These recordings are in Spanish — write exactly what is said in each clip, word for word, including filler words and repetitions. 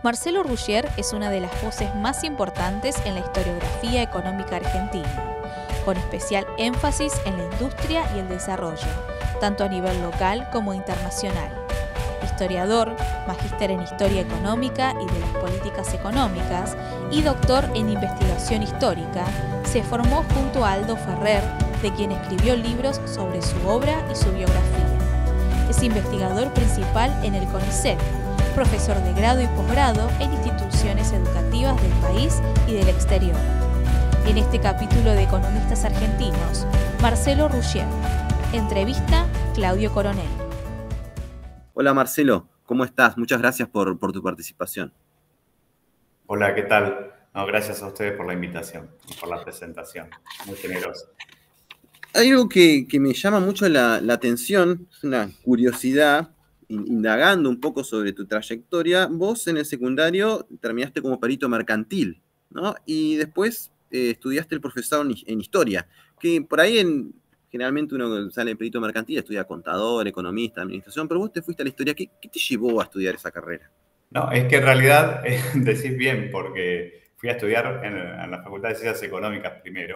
Marcelo Ruggier es una de las voces más importantes en la historiografía económica argentina, con especial énfasis en la industria y el desarrollo, tanto a nivel local como internacional. Historiador, magíster en Historia Económica y de las Políticas Económicas y doctor en Investigación Histórica, se formó junto a Aldo Ferrer, de quien escribió libros sobre su obra y su biografía. Es investigador principal en el CONICET, profesor de grado y posgrado en instituciones educativas del país y del exterior. En este capítulo de Economistas Argentinos, Marcelo Ruggier. Entrevista Claudio Coronel. Hola Marcelo, ¿cómo estás? Muchas gracias por, por tu participación. Hola, ¿qué tal? No, gracias a ustedes por la invitación, por la presentación. Muy generoso. Hay algo que, que me llama mucho la, la atención, es una curiosidad, indagando un poco sobre tu trayectoria. Vos en el secundario terminaste como perito mercantil, ¿no? Y después eh, estudiaste el profesorado en, en historia, que por ahí en, generalmente uno sale de perito mercantil, estudia contador, economista, administración, pero vos te fuiste a la historia. ¿Qué, qué te llevó a estudiar esa carrera? No, es que en realidad eh, decís bien, porque fui a estudiar en, en la Facultad de Ciencias Económicas primero,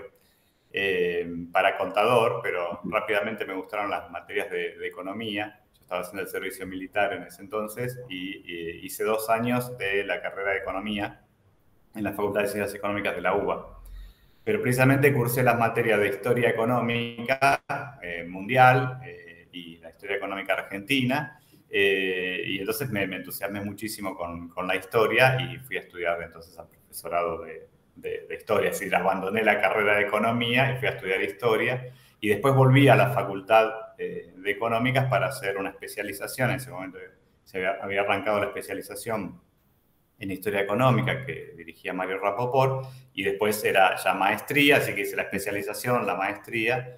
eh, para contador, pero rápidamente me gustaron las materias de, de economía. Yo estaba haciendo el servicio militar en ese entonces y, y hice dos años de la carrera de economía en la Facultad de Ciencias Económicas de la U B A. Pero precisamente cursé las materias de historia económica eh, mundial eh, y la historia económica argentina. Eh, y entonces me, me entusiasmé muchísimo con, con la historia y fui a estudiar entonces al profesorado de, de, de historia. Es decir, abandoné la carrera de economía y fui a estudiar historia. Y después volví a la facultad eh, de económicas para hacer una especialización. En ese momento se había, había arrancado la especialización en Historia Económica, que dirigía Mario Rapoport, y después era ya maestría, así que hice la especialización, la maestría,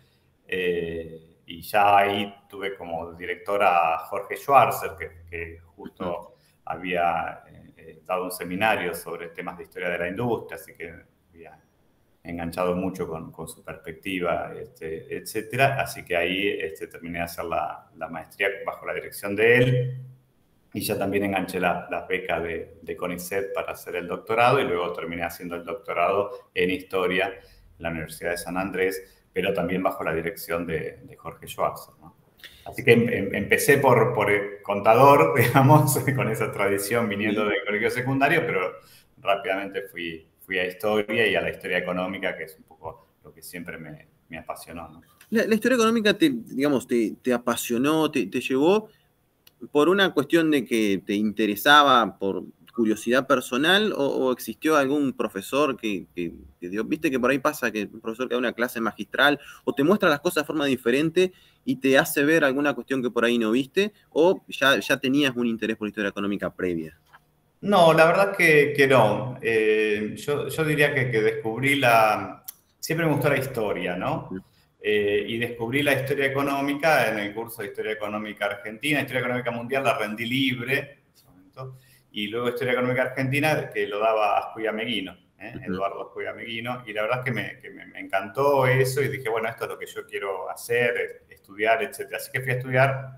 eh, y ya ahí tuve como director a Jorge Schwarzer, que, que justo había eh, dado un seminario sobre temas de historia de la industria, así que había enganchado mucho con, con su perspectiva, este, etcétera, así que ahí este, terminé de hacer la, la maestría bajo la dirección de él. Y ya también enganché la, la beca de, de CONICET para hacer el doctorado y luego terminé haciendo el doctorado en Historia en la Universidad de San Andrés, pero también bajo la dirección de, de Jorge Schwarzer, ¿no? Así que em, em, empecé por, por el contador, digamos, con esa tradición viniendo del colegio secundario, pero rápidamente fui, fui a Historia y a la historia económica, que es un poco lo que siempre me, me apasionó, ¿no? La, la historia económica te, digamos, te, te apasionó, te, te llevó por una cuestión de que te interesaba por curiosidad personal o, o existió algún profesor que, que, que dio, viste que por ahí pasa que un profesor que da una clase magistral o te muestra las cosas de forma diferente y te hace ver alguna cuestión que por ahí no viste o ya, ya tenías un interés por la historia económica previa? No, la verdad que, que no. Eh, yo, yo diría que, que descubrí la... Siempre me gustó la historia, ¿no? Eh, y descubrí la historia económica en el curso de Historia Económica Argentina. Historia Económica Mundial la rendí libre en ese momento. Y luego Historia Económica Argentina, que lo daba Ascuy Ameguino, ¿eh? Eduardo Ascuy Ameguino. Y la verdad es que, me, que me, me encantó eso y dije, bueno, esto es lo que yo quiero hacer, estudiar, etcétera. Así que fui a estudiar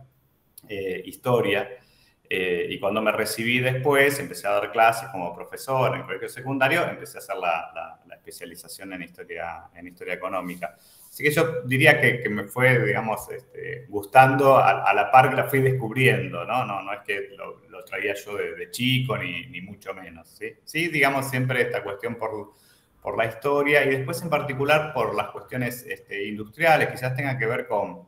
eh, historia. Eh, y cuando me recibí después, empecé a dar clases como profesor en el colegio secundario, empecé a hacer la, la, la especialización en historia, en historia económica. Así que yo diría que, que me fue, digamos, este, gustando a, a la par que la fui descubriendo, ¿no? No, no es que lo, lo traía yo de, de chico, ni, ni mucho menos, ¿sí? Sí, digamos, siempre esta cuestión por, por la historia y después en particular por las cuestiones este, industriales, quizás tenga que ver con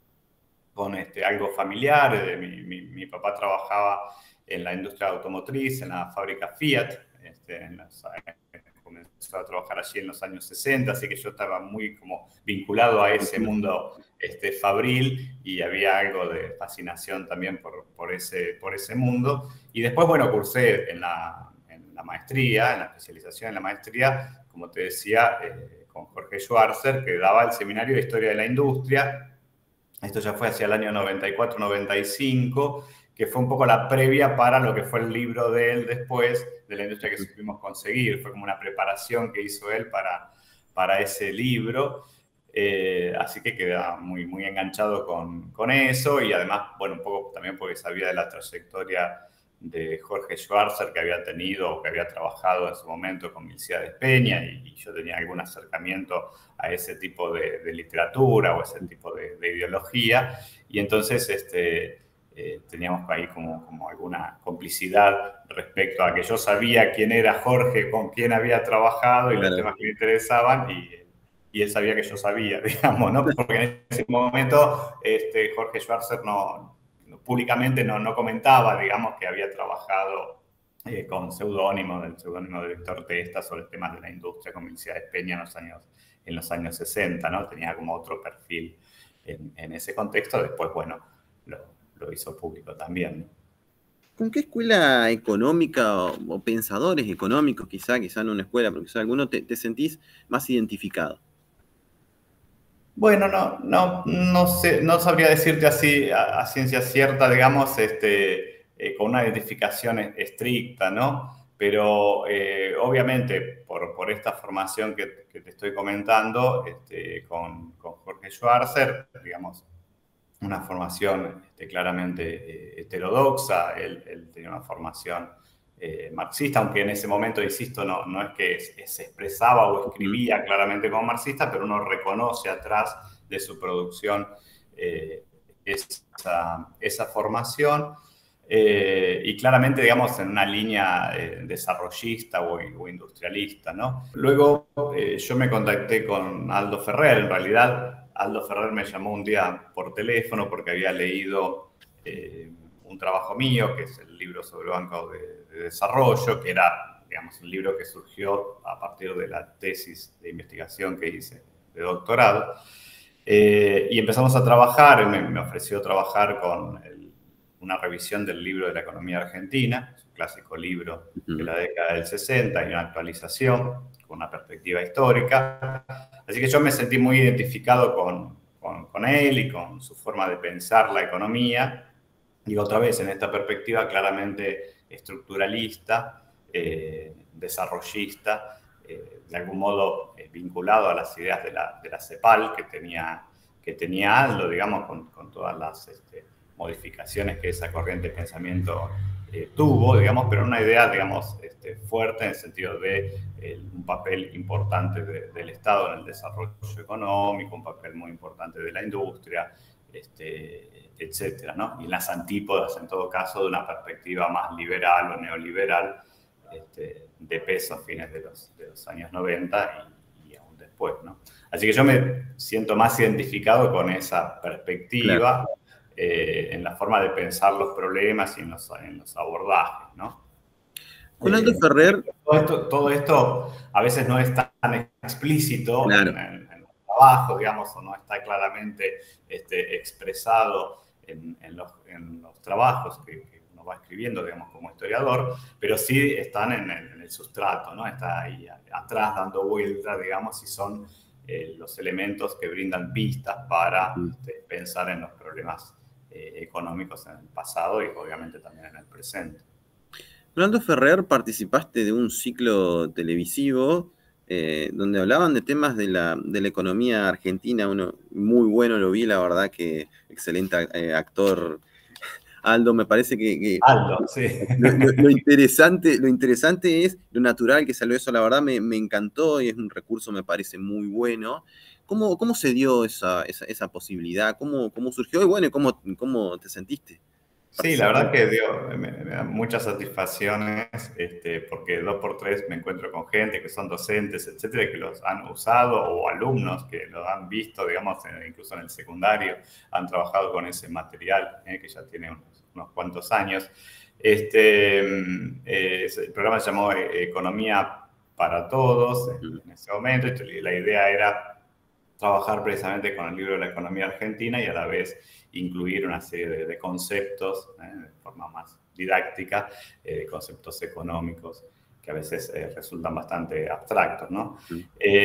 con este, algo familiar. Eh, mi, mi, mi papá trabajaba en la industria automotriz, en la fábrica Fiat, este, en los, comenzó a trabajar allí en los años sesenta, así que yo estaba muy como vinculado a ese mundo este, fabril y había algo de fascinación también por, por, ese, por ese mundo. Y después, bueno, cursé en la, en la maestría, en la especialización en la maestría, como te decía, eh, con Jorge Schwarzer, que daba el seminario de Historia de la Industria. Esto ya fue hacia el año noventa y cuatro noventa y cinco, que fue un poco la previa para lo que fue el libro de él después, de la industria que supimos conseguir. Fue como una preparación que hizo él para, para ese libro. Eh, así que queda muy, muy enganchado con, con eso y además, bueno, un poco también porque sabía de la trayectoria de Jorge Schwarzer, que había tenido o que había trabajado en su momento con Milcíades Peña, y, y yo tenía algún acercamiento a ese tipo de, de literatura o ese tipo de, de ideología, y entonces este, eh, teníamos ahí como, como alguna complicidad respecto a que yo sabía quién era Jorge, con quién había trabajado y claro, los temas que me interesaban, y, y él sabía que yo sabía, digamos, ¿no? Porque en ese momento este, Jorge Schwarzer no, públicamente no, no comentaba, digamos, que había trabajado eh, con seudónimo, el seudónimo de Víctor Testa, sobre temas de la industria con Milcíades Peña en los años, en los años sesenta, ¿no? Tenía como otro perfil en, en ese contexto. Después, bueno, lo, lo hizo público también, ¿no? ¿Con qué escuela económica o, o pensadores económicos, quizá, quizá no una escuela, pero quizá alguno, te, te sentís más identificado? Bueno, no, no, no, sé, no sabría decirte así a, a ciencia cierta, digamos, este, eh, con una identificación estricta, ¿no? Pero eh, obviamente por, por esta formación que, que te estoy comentando, este, con, con Jorge Schwarzer, digamos, una formación este, claramente eh, heterodoxa, él, él tenía una formación eh, marxista, aunque en ese momento, insisto, no, no es que se expresaba o escribía claramente como marxista, pero uno reconoce atrás de su producción eh, esa, esa formación. Eh, y claramente, digamos, en una línea eh, desarrollista o, o industrialista, ¿no? Luego eh, yo me contacté con Aldo Ferrer. En realidad, Aldo Ferrer me llamó un día por teléfono porque había leído eh, un trabajo mío, que es el libro sobre el Banco de, de Desarrollo, que era, digamos, un libro que surgió a partir de la tesis de investigación que hice de doctorado. Eh, y empezamos a trabajar, me, me ofreció trabajar con el, una revisión del libro de la economía argentina, es un clásico libro de la década del sesenta, y una actualización con una perspectiva histórica. Así que yo me sentí muy identificado con, con, con él y con su forma de pensar la economía. Y otra vez, en esta perspectiva claramente estructuralista, eh, desarrollista, eh, de algún modo eh, vinculado a las ideas de la, de la CEPAL que tenía, que tenía Aldo, digamos, con, con todas las este, modificaciones que esa corriente de pensamiento eh, tuvo, digamos, pero una idea, digamos, este, fuerte en el sentido de eh, un papel importante de, del Estado en el desarrollo económico, un papel muy importante de la industria, este, etcétera, ¿no? Y en las antípodas, en todo caso, de una perspectiva más liberal o neoliberal, este, de peso a fines de los, de los años noventa y, y aún después, ¿no? Así que yo me siento más identificado con esa perspectiva, claro, eh, en la forma de pensar los problemas y en los, en los abordajes, ¿no? Con Aldo eh, Ferrer... Todo esto, todo esto a veces no es tan explícito, claro, en, en, en los trabajos, digamos, o no está claramente este, expresado en, en, los, en los trabajos que, que uno va escribiendo, digamos, como historiador, pero sí están en el, en el sustrato, ¿no? Está ahí atrás dando vueltas, digamos, y son eh, los elementos que brindan pistas para este, pensar en los problemas eh, económicos en el pasado y obviamente también en el presente. Con Aldo Ferrer participaste de un ciclo televisivo eh, donde hablaban de temas de la, de la economía argentina. Uno muy bueno, lo vi, la verdad que excelente eh, actor. Aldo, me parece que, que Aldo, sí. Lo, lo, lo, interesante, lo interesante es lo natural que salió eso, la verdad me, me encantó y es un recurso, me parece muy bueno. ¿Cómo, cómo se dio esa, esa, esa posibilidad? ¿Cómo, cómo surgió? Y bueno, ¿cómo, cómo te sentiste? Sí, la verdad que dio, me, me da muchas satisfacciones, este, porque dos por tres me encuentro con gente que son docentes, etcétera, que los han usado, o alumnos que lo han visto, digamos, incluso en el secundario, han trabajado con ese material, eh, que ya tiene unos, unos cuantos años. Este, eh, el programa se llamó Economía para Todos en ese momento, y la idea era trabajar precisamente con el libro de la economía argentina y a la vez incluir una serie de, de conceptos, eh, de forma más didáctica, eh, conceptos económicos que a veces eh, resultan bastante abstractos, ¿no? Sí.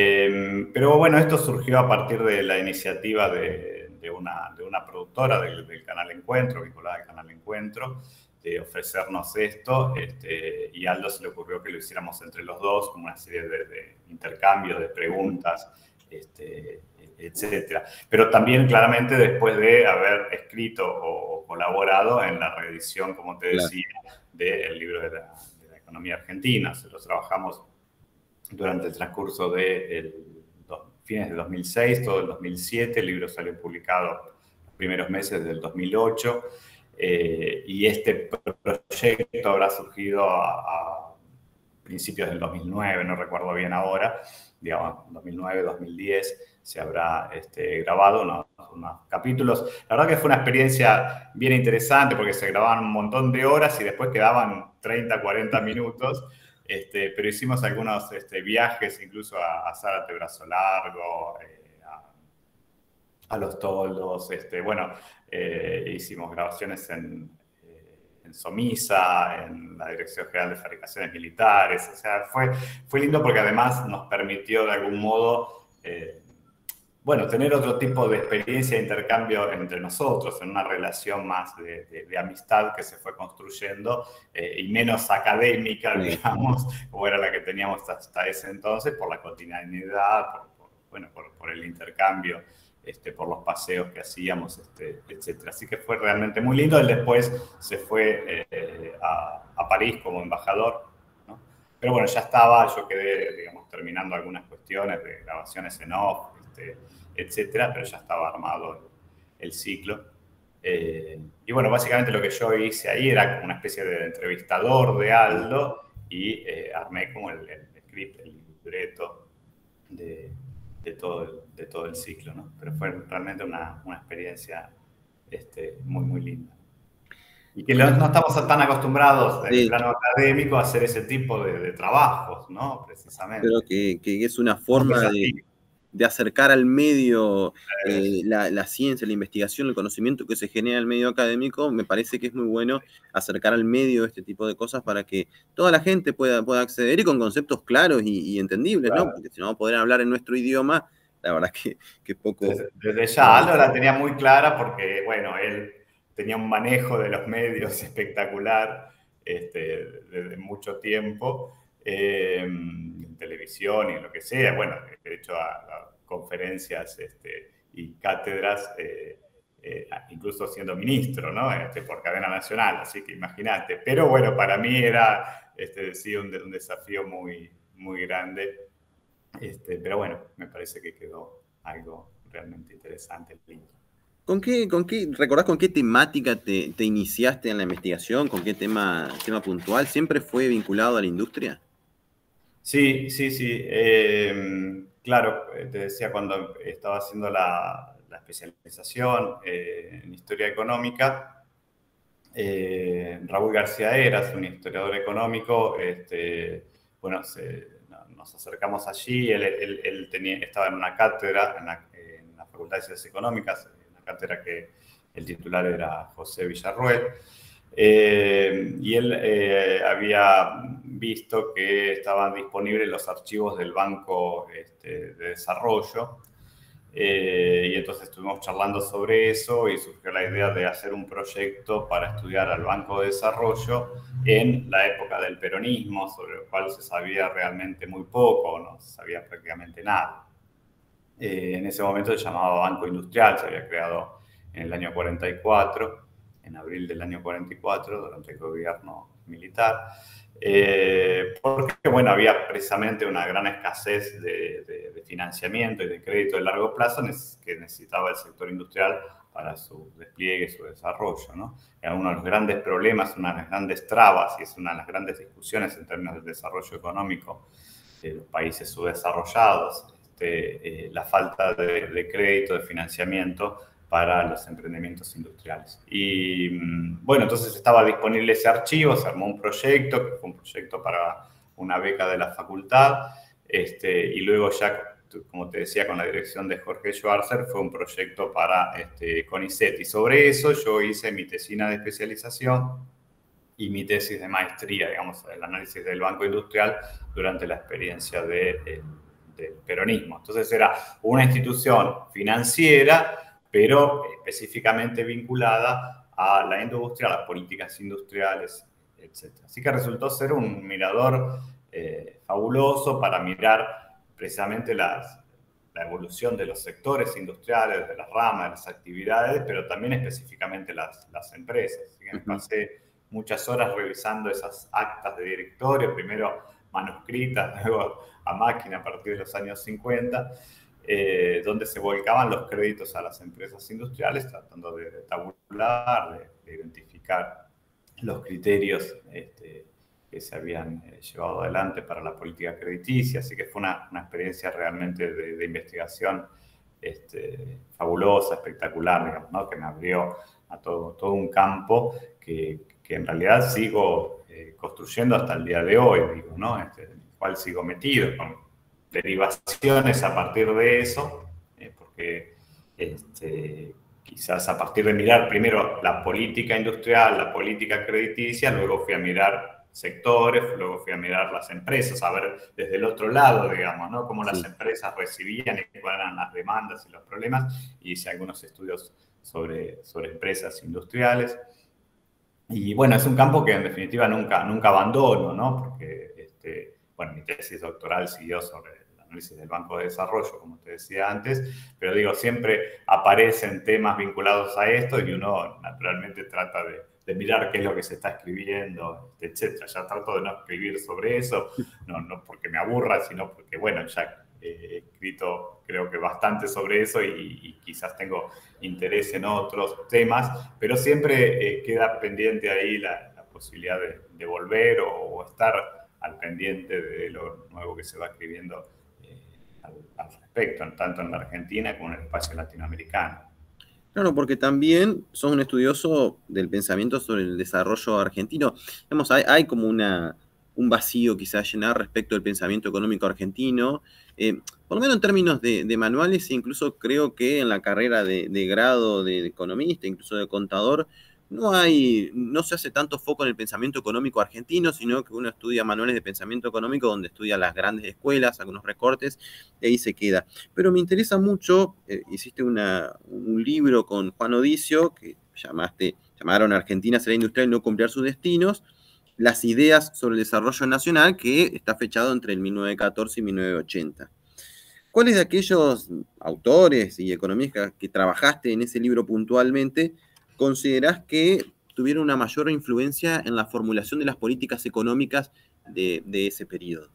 Eh, pero bueno, esto surgió a partir de la iniciativa de, de, una, de una productora del, del Canal Encuentro, vinculada al Canal Encuentro, de ofrecernos esto, este, y a Aldo se le ocurrió que lo hiciéramos entre los dos, como una serie de, de intercambios, de preguntas, este, etcétera. Pero también claramente después de haber escrito o colaborado en la reedición, como te decía, claro, del libro de la, de la economía argentina. Se lo trabajamos durante el transcurso de el, do, fines de dos mil seis, todo el dos mil siete. El libro salió publicado los primeros meses del dos mil ocho. Eh, y este proyecto habrá surgido a, a principios del dos mil nueve, no recuerdo bien ahora, digamos, dos mil nueve, dos mil diez, se habrá este, grabado unos, unos capítulos. La verdad que fue una experiencia bien interesante porque se grababan un montón de horas y después quedaban treinta, cuarenta minutos, este, pero hicimos algunos este, viajes incluso a, a Zárate Brazo Largo, eh, a, a Los Toldos, este, bueno, eh, hicimos grabaciones en... en SOMISA, en la Dirección General de Fabricaciones Militares. O sea, fue, fue lindo porque además nos permitió de algún modo, eh, bueno, tener otro tipo de experiencia e intercambio entre nosotros, en una relación más de, de, de amistad que se fue construyendo eh, y menos académica, digamos, como era la que teníamos hasta ese entonces, por la cotidianidad, por, por, bueno, por, por el intercambio. Este, por los paseos que hacíamos, este, etcétera. Así que fue realmente muy lindo. Él después se fue eh, a, a París como embajador, ¿no? Pero bueno, ya estaba, yo quedé, digamos, terminando algunas cuestiones de grabaciones en off, este, etcétera, pero ya estaba armado el, el ciclo. Eh, y bueno, básicamente lo que yo hice ahí era como una especie de entrevistador de Aldo y eh, armé como el, el script, el libreto de... De todo, el, de todo el ciclo, ¿no? Pero fue realmente una, una experiencia este, muy, muy linda. Y que no, no estamos tan acostumbrados en sí. el plano académico a hacer ese tipo de, de trabajos, ¿no? Precisamente. Pero que, que es una forma de, de acercar al medio eh, la, la ciencia, la investigación, el conocimiento que se genera en el medio académico. Me parece que es muy bueno acercar al medio este tipo de cosas para que toda la gente pueda, pueda acceder y con conceptos claros y, y entendibles, claro. ¿no? Porque si no, poder hablar en nuestro idioma, la verdad que, que poco... Desde, desde ya, Aldo la tenía muy clara porque, bueno, él tenía un manejo de los medios espectacular este, desde mucho tiempo. Eh, en televisión y en lo que sea, bueno, de hecho a, a conferencias este, y cátedras, eh, eh, incluso siendo ministro, ¿no? Este, por cadena nacional, así que imagínate. Pero bueno, para mí era este, sí, un, un desafío muy, muy grande, este, pero bueno, me parece que quedó algo realmente interesante, lindo. ¿Con qué, con qué, recordás con qué temática te, te iniciaste en la investigación? ¿Con qué tema, tema puntual? ¿Siempre fue vinculado a la industria? Sí, sí, sí. Eh, claro, te decía, cuando estaba haciendo la, la especialización eh, en historia económica, eh, Raúl García Heras, un historiador económico, este, bueno, se, no, nos acercamos allí, él, él, él tenía, estaba en una cátedra en la, en la Facultad de Ciencias Económicas, una cátedra que el titular era José Villarruel. Eh, y él eh, había visto que estaban disponibles los archivos del Banco este, de Desarrollo eh, y entonces estuvimos charlando sobre eso y surgió la idea de hacer un proyecto para estudiar al Banco de Desarrollo en la época del peronismo, sobre el cual se sabía realmente muy poco, no se sabía prácticamente nada. Eh, en ese momento se llamaba Banco Industrial, se había creado en el año cuarenta y cuatro, en abril del año cuarenta y cuatro, durante el gobierno militar, eh, porque, bueno, había precisamente una gran escasez de, de, de financiamiento y de crédito de largo plazo que necesitaba el sector industrial para su despliegue y su desarrollo, ¿no? Era uno de los grandes problemas, una de las grandes trabas y es una de las grandes discusiones en términos del desarrollo económico de los países subdesarrollados, este, eh, la falta de, de crédito, de financiamiento para los emprendimientos industriales. Y bueno, entonces estaba disponible ese archivo, se armó un proyecto, que fue un proyecto para una beca de la facultad, este, y luego ya, como te decía, con la dirección de Jorge Schwarzer, fue un proyecto para este, CONICET. Y sobre eso yo hice mi tesina de especialización y mi tesis de maestría, digamos, el análisis del Banco Industrial durante la experiencia de, de, del peronismo. Entonces era una institución financiera, pero específicamente vinculada a la industria, a las políticas industriales, etcétera. Así que resultó ser un mirador eh, fabuloso para mirar precisamente las, la evolución de los sectores industriales, de las ramas, de las actividades, pero también específicamente las, las empresas. Así que me pasé muchas horas revisando esas actas de directorio, primero manuscritas, luego a máquina a partir de los años cincuenta, eh, donde se volcaban los créditos a las empresas industriales, tratando de, de tabular, de, de identificar los criterios este, que se habían eh, llevado adelante para la política crediticia. Así que fue una, una experiencia realmente de, de investigación este, fabulosa, espectacular, digamos, ¿no? Que me abrió a todo, todo un campo que, que en realidad sigo eh, construyendo hasta el día de hoy, digo, ¿no? Este, en el cual sigo metido, con derivaciones a partir de eso, eh, porque este, quizás a partir de mirar primero la política industrial, la política crediticia, luego fui a mirar sectores, luego fui a mirar las empresas, a ver desde el otro lado, digamos, ¿no? Cómo las sí. empresas recibían y cuáles eran las demandas y los problemas, y hice algunos estudios sobre, sobre empresas industriales. Y bueno, es un campo que en definitiva nunca, nunca abandono, ¿no? Porque, este, bueno, mi tesis doctoral siguió sobre el análisis del Banco de Desarrollo, como te decía antes, pero digo, siempre aparecen temas vinculados a esto y uno naturalmente trata de, de mirar qué es lo que se está escribiendo, etcétera. Ya trato de no escribir sobre eso, no, no porque me aburra, sino porque, bueno, ya he escrito creo que bastante sobre eso y, y quizás tengo interés en otros temas, pero siempre eh, queda pendiente ahí la, la posibilidad de, de volver o, o estar al pendiente de lo nuevo que se va escribiendo eh, al, al respecto, tanto en la Argentina como en el espacio latinoamericano. Claro, porque también sos un estudioso del pensamiento sobre el desarrollo argentino. Digamos, hay, hay como una, un vacío quizás llenar respecto al pensamiento económico argentino, eh, por lo menos en términos de, de manuales, e incluso creo que en la carrera de, de grado de economista, incluso de contador, no hay, no se hace tanto foco en el pensamiento económico argentino, sino que uno estudia manuales de pensamiento económico donde estudia las grandes escuelas, algunos recortes, y ahí se queda. Pero me interesa mucho, eh, hiciste una, un libro con Juan Odicio, que llamaste, llamaron Argentina será industrial y no cumplir sus destinos, las ideas sobre el desarrollo nacional, que está fechado entre el mil novecientos catorce y mil novecientos ochenta. ¿Cuáles de aquellos autores y economistas que trabajaste en ese libro puntualmente considerás que tuvieron una mayor influencia en la formulación de las políticas económicas de, de ese periodo?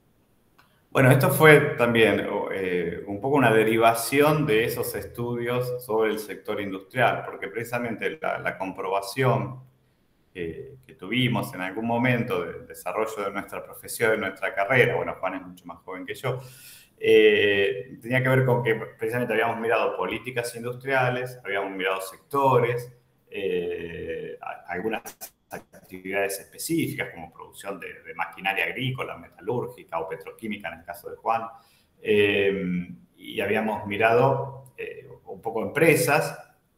Bueno, esto fue también eh, un poco una derivación de esos estudios sobre el sector industrial, porque precisamente la, la comprobación que, que tuvimos en algún momento del desarrollo de nuestra profesión, de nuestra carrera, bueno, Juan es mucho más joven que yo, Eh, tenía que ver con que precisamente habíamos mirado políticas industriales, habíamos mirado sectores, eh, algunas actividades específicas como producción de, de maquinaria agrícola, metalúrgica o petroquímica en el caso de Juan, eh, y habíamos mirado eh, un poco empresas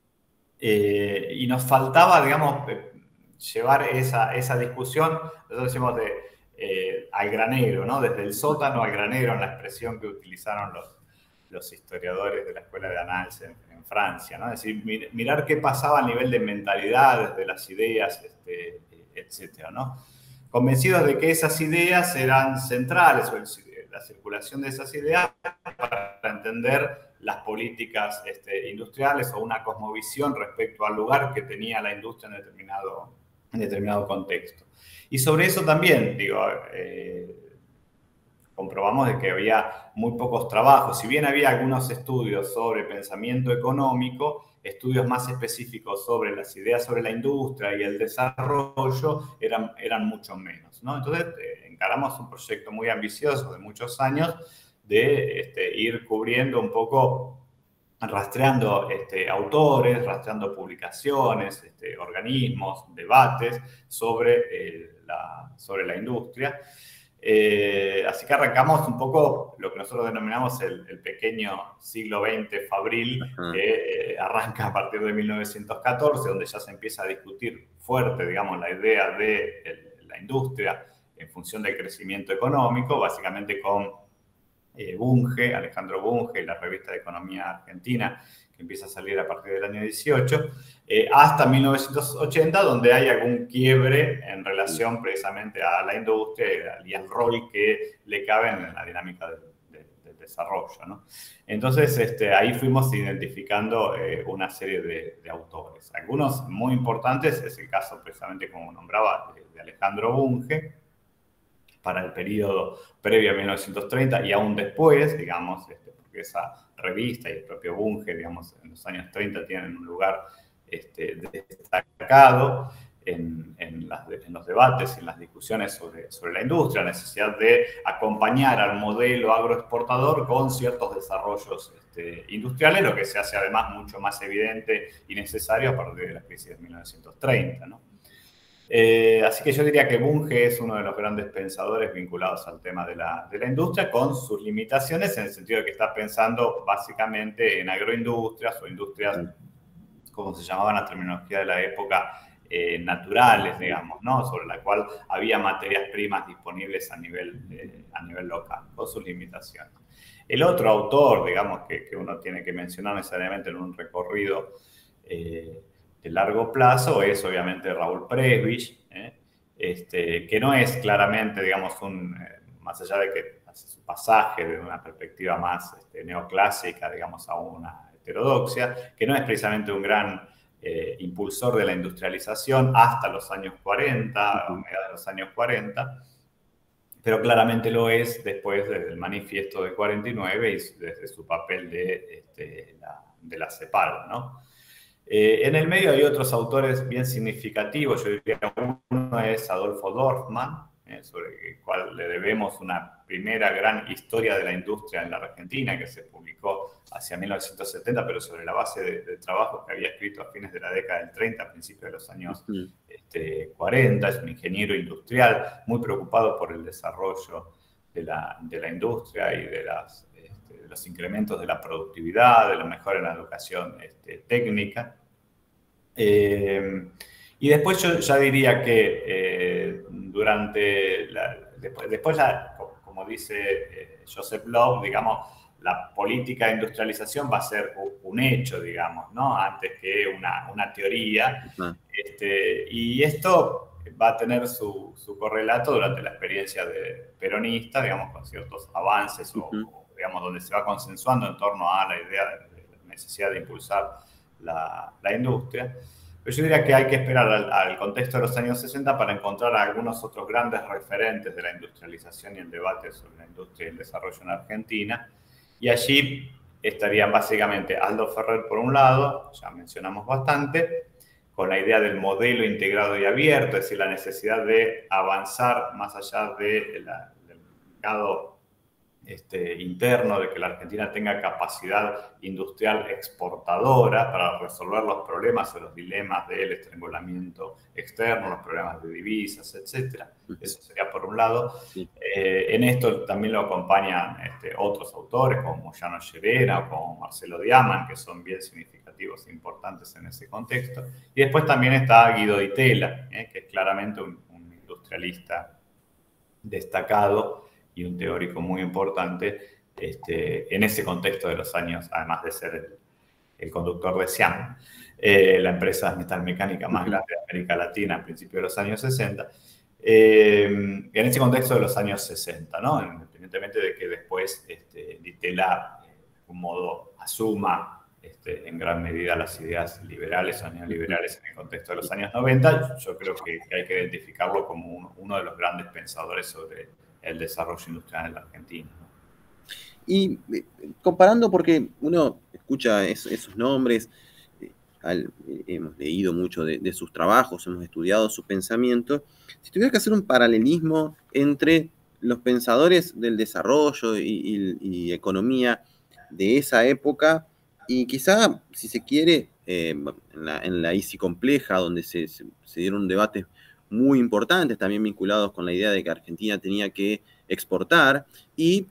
eh, y nos faltaba, digamos, llevar esa, esa discusión, nosotros decimos de Eh, al granero, ¿no? Desde el sótano al granero, en la expresión que utilizaron los, los historiadores de la Escuela de Annales en, en Francia, ¿no? Es decir, mir, mirar qué pasaba a nivel de mentalidades, de las ideas, este, etcétera, ¿no? Convencidos de que esas ideas eran centrales, o el, la circulación de esas ideas, para entender las políticas este, industriales o una cosmovisión respecto al lugar que tenía la industria en determinado, en determinado contexto. Y sobre eso también, digo, eh, comprobamos de que había muy pocos trabajos. Si bien había algunos estudios sobre pensamiento económico, estudios más específicos sobre las ideas sobre la industria y el desarrollo eran, eran mucho menos, ¿no? Entonces, eh, encaramos un proyecto muy ambicioso de muchos años de este, ir cubriendo un poco, rastreando este, autores, rastreando publicaciones, este, organismos, debates sobre, eh, la, sobre la industria. Eh, así que arrancamos un poco lo que nosotros denominamos el, el pequeño siglo veinte fabril, uh-huh. que eh, arranca a partir de mil novecientos catorce, donde ya se empieza a discutir fuerte, digamos, la idea de el, la industria en función del crecimiento económico, básicamente con Eh, Bunge, Alejandro Bunge, la revista de Economía Argentina, que empieza a salir a partir del año dieciocho, eh, hasta mil novecientos ochenta, donde hay algún quiebre en relación precisamente a la industria y al rol que le cabe en la dinámica del, del, del desarrollo, ¿no? Entonces, este, ahí fuimos identificando eh, una serie de, de autores. Algunos muy importantes, es el caso precisamente, como nombraba, de, de Alejandro Bunge, para el periodo previo a mil novecientos treinta y aún después, digamos, este, porque esa revista y el propio Bunge, digamos, en los años treinta tienen un lugar este, destacado en, en, las, en los debates y en las discusiones sobre, sobre la industria, la necesidad de acompañar al modelo agroexportador con ciertos desarrollos este, industriales, lo que se hace además mucho más evidente y necesario a partir de la crisis de mil novecientos treinta, ¿no? Eh, así que yo diría que Bunge es uno de los grandes pensadores vinculados al tema de la, de la industria, con sus limitaciones en el sentido de que está pensando básicamente en agroindustrias o industrias, como se llamaban la terminología de la época, eh, naturales, digamos, ¿no? Sobre la cual había materias primas disponibles a nivel, eh, a nivel local, con sus limitaciones. El otro autor, digamos, que, que uno tiene que mencionar necesariamente en un recorrido eh, de largo plazo es obviamente Raúl Prebisch, ¿eh? este, que no es claramente, digamos, un, eh, más allá de que hace su pasaje de una perspectiva más este, neoclásica, digamos, a una heterodoxia, que no es precisamente un gran eh, impulsor de la industrialización hasta los años cuarenta, a mediados de los años cuarenta, pero claramente lo es después del manifiesto de cuarenta y nueve y desde su papel de, este, la, de la CEPAL, ¿no? Eh, en el medio hay otros autores bien significativos. Yo diría que uno es Adolfo Dorfman, eh, sobre el cual le debemos una primera gran historia de la industria en la Argentina, que se publicó hacia mil novecientos setenta, pero sobre la base de, de trabajos que había escrito a fines de la década del treinta, a principios de los años este, cuarenta. Es un ingeniero industrial muy preocupado por el desarrollo de la, de la industria y de las... los incrementos de la productividad, de la mejora en la educación este, técnica. Eh, y después yo ya diría que eh, durante, la, después, después ya, como dice eh, Joseph Love, digamos, la política de industrialización va a ser un hecho, digamos, ¿no? Antes que una, una teoría. Uh-huh. este, y esto va a tener su, su correlato durante la experiencia de peronista, digamos, con ciertos avances uh-huh. o digamos, donde se va consensuando en torno a la idea de la necesidad de impulsar la, la industria. Pero yo diría que hay que esperar al, al contexto de los años sesenta para encontrar a algunos otros grandes referentes de la industrialización y el debate sobre la industria y el desarrollo en Argentina. Y allí estarían básicamente Aldo Ferrer por un lado, ya mencionamos bastante, con la idea del modelo integrado y abierto, es decir, la necesidad de avanzar más allá de la, del mercado Este, interno, de que la Argentina tenga capacidad industrial exportadora para resolver los problemas o los dilemas del estrangulamiento externo, los problemas de divisas, etcétera. Eso sería por un lado. Eh, en esto también lo acompañan este, otros autores como Moyano Llerena o como Marcelo Diaman, que son bien significativos e importantes en ese contexto. Y después también está Guido Di Tella, eh, que es claramente un, un industrialista destacado y un teórico muy importante este, en ese contexto de los años, además de ser el, el conductor de Siam, eh, la empresa metalmecánica más grande de América Latina a principios de los años sesenta, eh, en ese contexto de los años sesenta, ¿no? Independientemente de que después este, Di Tella, de algún modo, asuma este, en gran medida las ideas liberales o neoliberales en el contexto de los años noventa, yo creo que, que hay que identificarlo como uno, uno de los grandes pensadores sobre el desarrollo industrial en la Argentina, ¿no? Y comparando, porque uno escucha es, esos nombres, eh, al, eh, hemos leído mucho de, de sus trabajos, hemos estudiado su pensamiento, si tuvieras que hacer un paralelismo entre los pensadores del desarrollo y, y, y economía de esa época, y quizá, si se quiere, eh, en, la, en la I C I compleja, donde se, se, se dieron debates muy importantes, también vinculados con la idea de que Argentina tenía que exportar, y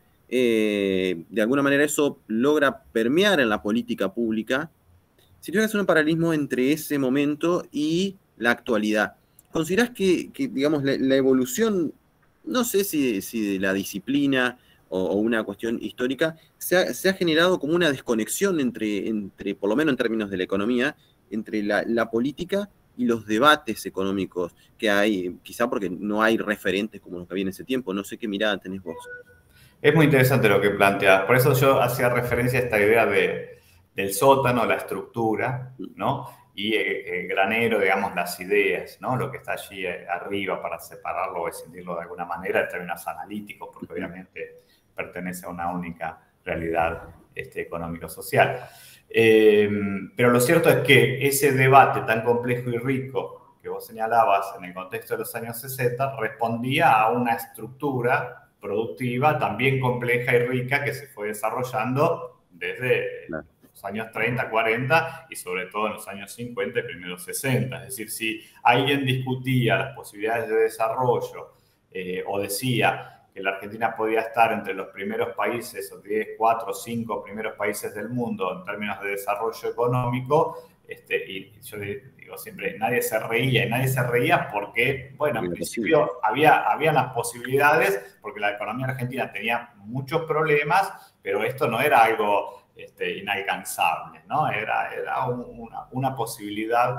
eh, de alguna manera eso logra permear en la política pública. Si tuvieras que hacer un paralelismo entre ese momento y la actualidad, ¿considerás que, que digamos, la, la evolución, no sé si, si de la disciplina o, o una cuestión histórica, se ha, se ha generado como una desconexión entre, entre, por lo menos en términos de la economía, entre la, la política y los debates económicos que hay, quizá porque no hay referentes como los que había en ese tiempo? No sé qué mirada tenés vos. Es muy interesante lo que planteas. Por eso yo hacía referencia a esta idea de, del sótano, la estructura, ¿no? Y el, el granero, digamos, las ideas, ¿no? Lo que está allí arriba para separarlo o escindirlo de alguna manera en términos analíticos, porque obviamente pertenece a una única realidad este, económico-social. Eh, pero lo cierto es que ese debate tan complejo y rico que vos señalabas en el contexto de los años sesenta respondía a una estructura productiva también compleja y rica que se fue desarrollando desde claro. los años treinta, cuarenta y sobre todo en los años cincuenta y primeros sesenta. Es decir, si alguien discutía las posibilidades de desarrollo eh, o decía que la Argentina podía estar entre los primeros países, o diez, cuatro, cinco primeros países del mundo en términos de desarrollo económico, este, y yo digo siempre, nadie se reía, y nadie se reía porque, bueno, en principio había, había las posibilidades, porque la economía argentina tenía muchos problemas, pero esto no era algo este, inalcanzable, ¿no? Era, era una, una posibilidad,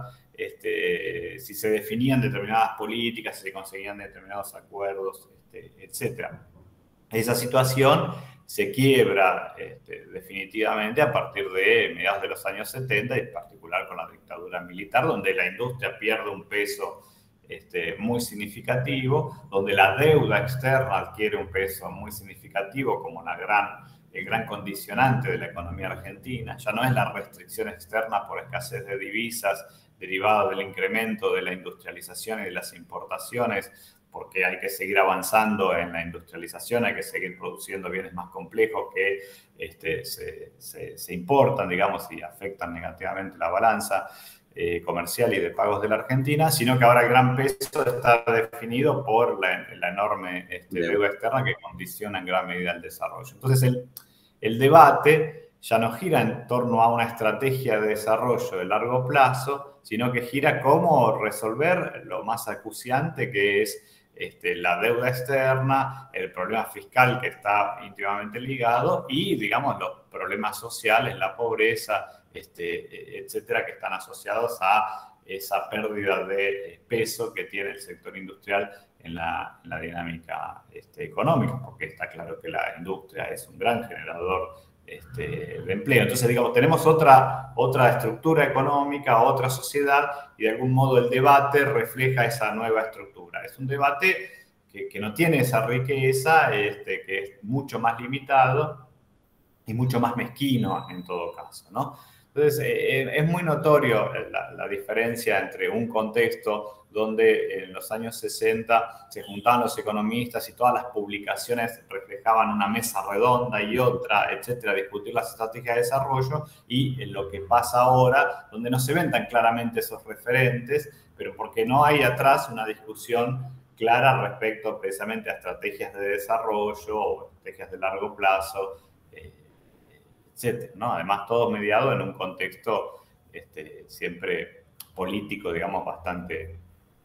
este, si se definían determinadas políticas, si se conseguían determinados acuerdos, etcétera. Esa situación se quiebra este, definitivamente a partir de mediados de los años setenta, y en particular con la dictadura militar, donde la industria pierde un peso este, muy significativo, donde la deuda externa adquiere un peso muy significativo como la gran, el gran condicionante de la economía argentina. Ya no es la restricción externa por escasez de divisas derivada del incremento de la industrialización y de las importaciones, porque hay que seguir avanzando en la industrialización, hay que seguir produciendo bienes más complejos que este, se, se, se importan, digamos, y afectan negativamente la balanza eh, comercial y de pagos de la Argentina, sino que ahora el gran peso está definido por la, la enorme este, deuda externa que condiciona en gran medida el desarrollo. Entonces, el, el debate ya no gira en torno a una estrategia de desarrollo de largo plazo, sino que gira cómo resolver lo más acuciante, que es Este, la deuda externa, el problema fiscal que está íntimamente ligado y, digamos, los problemas sociales, la pobreza, este, etcétera, que están asociados a esa pérdida de peso que tiene el sector industrial en la, en la dinámica este, económica, porque está claro que la industria es un gran generador Este, de empleo. Entonces, digamos, tenemos otra, otra estructura económica, otra sociedad, y de algún modo el debate refleja esa nueva estructura. Es un debate que, que no tiene esa riqueza, este, que es mucho más limitado y mucho más mezquino en todo caso, ¿no? Entonces, eh, es muy notorio la, la diferencia entre un contexto donde en los años sesenta se juntaban los economistas y todas las publicaciones reflejaban una mesa redonda y otra, etcétera, discutir las estrategias de desarrollo, y en lo que pasa ahora, donde no se ven tan claramente esos referentes, pero porque no hay atrás una discusión clara respecto precisamente a estrategias de desarrollo o estrategias de largo plazo, eh, etcétera, ¿no? Además, todo mediado en un contexto este, siempre político, digamos, bastante...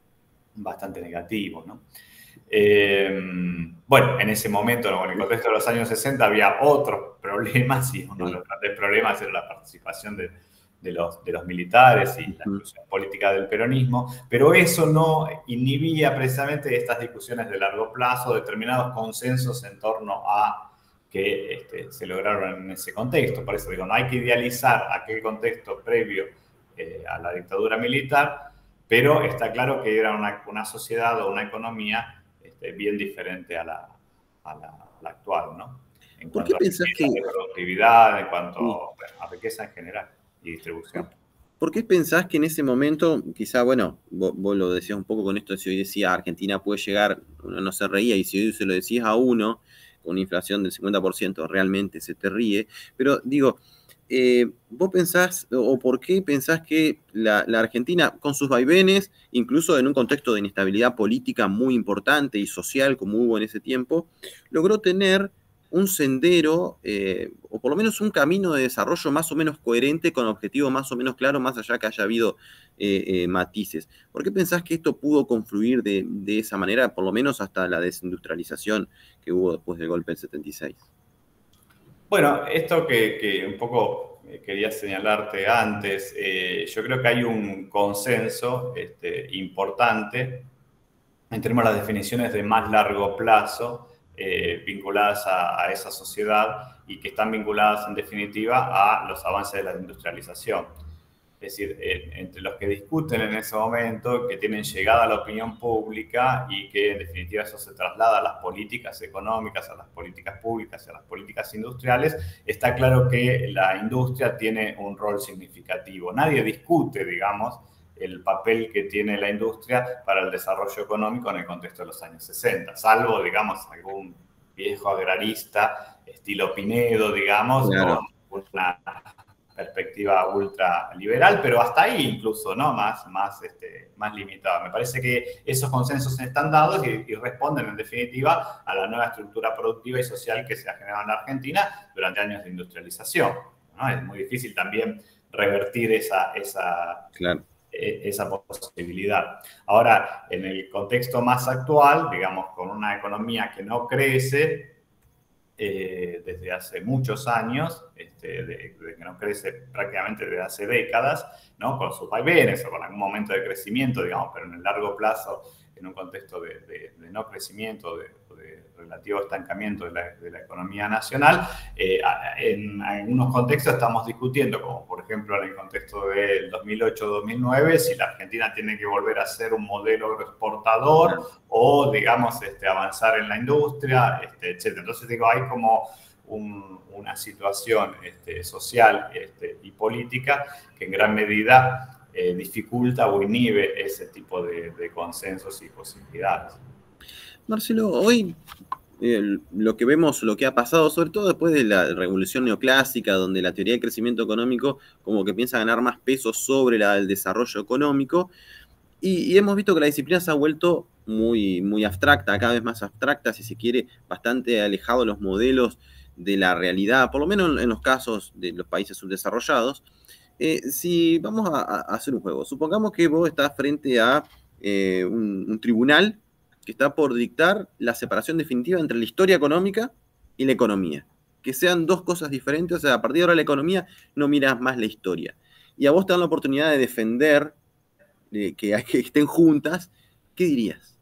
bastante negativo, ¿no? Eh, bueno, en ese momento, ¿no? En el contexto de los años sesenta había otros problemas, y uno de los grandes problemas era la participación de, de, los, de los militares y la inclusión política del peronismo, pero eso no inhibía precisamente estas discusiones de largo plazo, determinados consensos en torno a que este, se lograron en ese contexto. Por eso digo, no hay que idealizar aquel contexto previo eh, a la dictadura militar, pero está claro que era una, una sociedad o una economía este, bien diferente a la, a la, a la actual, ¿no? En ¿Por cuanto qué pensás a que... productividad, en cuanto sí. a riqueza en general y distribución. ¿Por qué pensás que en ese momento, quizá, bueno, vos, vos lo decías un poco con esto, si hoy decía Argentina puede llegar, uno no se reía, y si hoy se lo decías a uno, con una inflación del cincuenta por ciento, realmente se te ríe, pero digo... Eh, ¿vos pensás, o por qué pensás que la, la Argentina, con sus vaivenes, incluso en un contexto de inestabilidad política muy importante y social como hubo en ese tiempo, logró tener un sendero, eh, o por lo menos un camino de desarrollo más o menos coherente, con objetivos más o menos claros, más allá que haya habido eh, eh, matices? ¿Por qué pensás que esto pudo confluir de, de esa manera, por lo menos hasta la desindustrialización que hubo después del golpe del setenta y seis? Bueno, esto que, que un poco quería señalarte antes, eh, yo creo que hay un consenso este, importante en términos de las definiciones de más largo plazo eh, vinculadas a, a esa sociedad y que están vinculadas en definitiva a los avances de la industrialización. Es decir, eh, entre los que discuten en ese momento, que tienen llegada a la opinión pública y que en definitiva eso se traslada a las políticas económicas, a las políticas públicas y a las políticas industriales, está claro que la industria tiene un rol significativo. Nadie discute, digamos, el papel que tiene la industria para el desarrollo económico en el contexto de los años sesenta, salvo, digamos, algún viejo agrarista, estilo Pinedo, digamos, claro, con una perspectiva ultraliberal, pero hasta ahí incluso, ¿no? Más, más, este, más limitada. Me parece que esos consensos están dados y, y responden, en definitiva, a la nueva estructura productiva y social que se ha generado en la Argentina durante años de industrialización, ¿no? Es muy difícil también revertir esa, esa, claro. esa posibilidad. Ahora, en el contexto más actual, digamos, con una economía que no crece, Eh, desde hace muchos años, este, de, de que no crece prácticamente desde hace décadas, ¿no? Con sus vaivenes o con algún momento de crecimiento, digamos, pero en el largo plazo, en un contexto de, de, de no crecimiento, de, de relativo estancamiento de la, de la economía nacional, eh, en algunos contextos estamos discutiendo, como por ejemplo en el contexto del dos mil ocho dos mil nueve, si la Argentina tiene que volver a ser un modelo exportador o, digamos, este, avanzar en la industria, este, etcétera. Entonces, digo, hay como un, una situación este, social este, y política que en gran medida eh, dificulta o inhibe ese tipo de, de consensos y posibilidades. Marcelo, hoy eh, lo que vemos, lo que ha pasado, sobre todo después de la revolución neoclásica, donde la teoría del crecimiento económico como que piensa ganar más peso sobre la, el desarrollo económico, y, y hemos visto que la disciplina se ha vuelto muy, muy abstracta, cada vez más abstracta, si se quiere, bastante alejado de los modelos de la realidad, por lo menos en, en los casos de los países subdesarrollados. Eh, si vamos a, a hacer un juego, supongamos que vos estás frente a eh, un, un tribunal que está por dictar la separación definitiva entre la historia económica y la economía. Que sean dos cosas diferentes, o sea, a partir de ahora la economía no miras más la historia. Y a vos te dan la oportunidad de defender eh, que, que estén juntas, ¿qué dirías?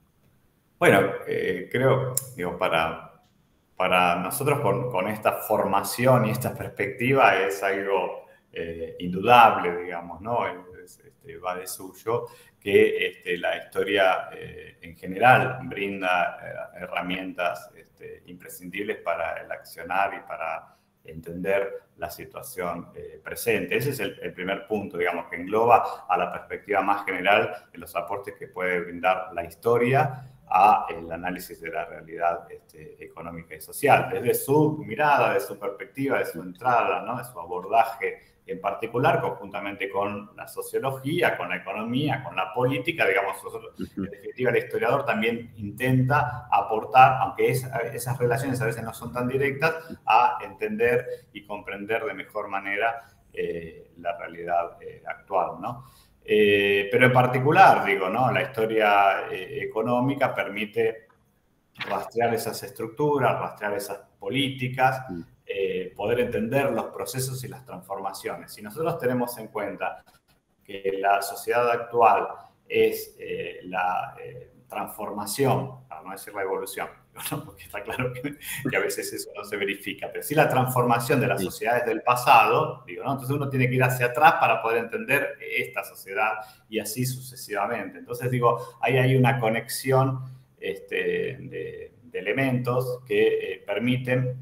Bueno, eh, creo, digo, para, para nosotros con, con esta formación y esta perspectiva es algo eh, indudable, digamos, ¿no? Es, este, va de suyo que este, la historia eh, en general brinda eh, herramientas este, imprescindibles para el accionar y para entender la situación eh, presente. Ese es el, el primer punto, digamos, que engloba a la perspectiva más general de los aportes que puede brindar la historia a el análisis de la realidad este, económica y social, desde su mirada, de su perspectiva, de su entrada, ¿no? De su abordaje en particular, conjuntamente con la sociología, con la economía, con la política, digamos, nosotros, en definitiva, el historiador también intenta aportar, aunque es, esas relaciones a veces no son tan directas, a entender y comprender de mejor manera eh, la realidad eh, actual, ¿no? Eh, pero en particular, digo, ¿no? La historia eh, económica permite rastrear esas estructuras, rastrear esas políticas, eh, poder entender los procesos y las transformaciones. Si nosotros tenemos en cuenta que la sociedad actual es eh, la eh, transformación, para no decir la evolución, ¿no? Porque está claro que, que a veces eso no se verifica, pero sí la transformación de las sociedades del pasado, digo, ¿no? Entonces uno tiene que ir hacia atrás para poder entender esta sociedad y así sucesivamente. Entonces digo, ahí hay una conexión este, de, de elementos que eh, permiten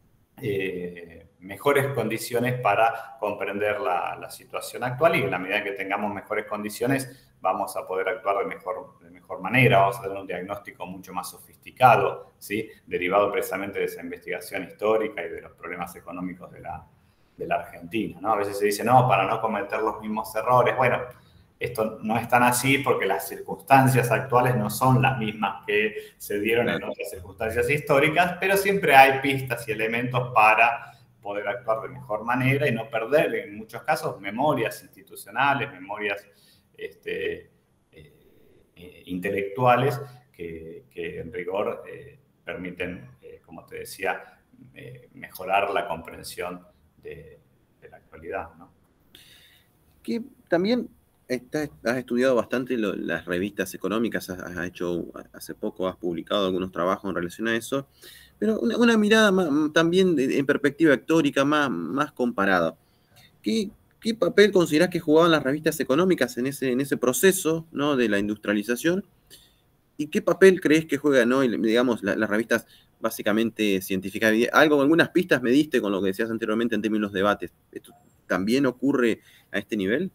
eh, mejores condiciones para comprender la, la situación actual, y en la medida en que tengamos mejores condiciones vamos a poder actuar de mejor, de mejor manera, vamos a tener un diagnóstico mucho más sofisticado, ¿sí? Derivado precisamente de esa investigación histórica y de los problemas económicos de la, de la Argentina, ¿no? A veces se dice, no, para no cometer los mismos errores. Bueno, esto no es tan así porque las circunstancias actuales no son las mismas que se dieron en otras circunstancias históricas, pero siempre hay pistas y elementos para poder actuar de mejor manera y no perder, en muchos casos, memorias institucionales, memorias este, eh, eh, intelectuales que, que en rigor eh, permiten, eh, como te decía, eh, mejorar la comprensión de, de la actualidad, ¿no? Que también Estás- has estudiado bastante lo- las revistas económicas, has, has hecho, hace poco has publicado algunos trabajos en relación a eso, pero una, una mirada más- también de- en perspectiva histórica más, más comparada. ¿Qué, qué papel considerás que jugaban las revistas económicas en ese, en ese proceso, ¿no?, de la industrialización? ¿Y qué papel crees que juegan hoy, digamos, la- las revistas básicamente científicas? Algo, algunas pistas me diste con lo que decías anteriormente en términos de debates. ¿Esto también ocurre a este nivel?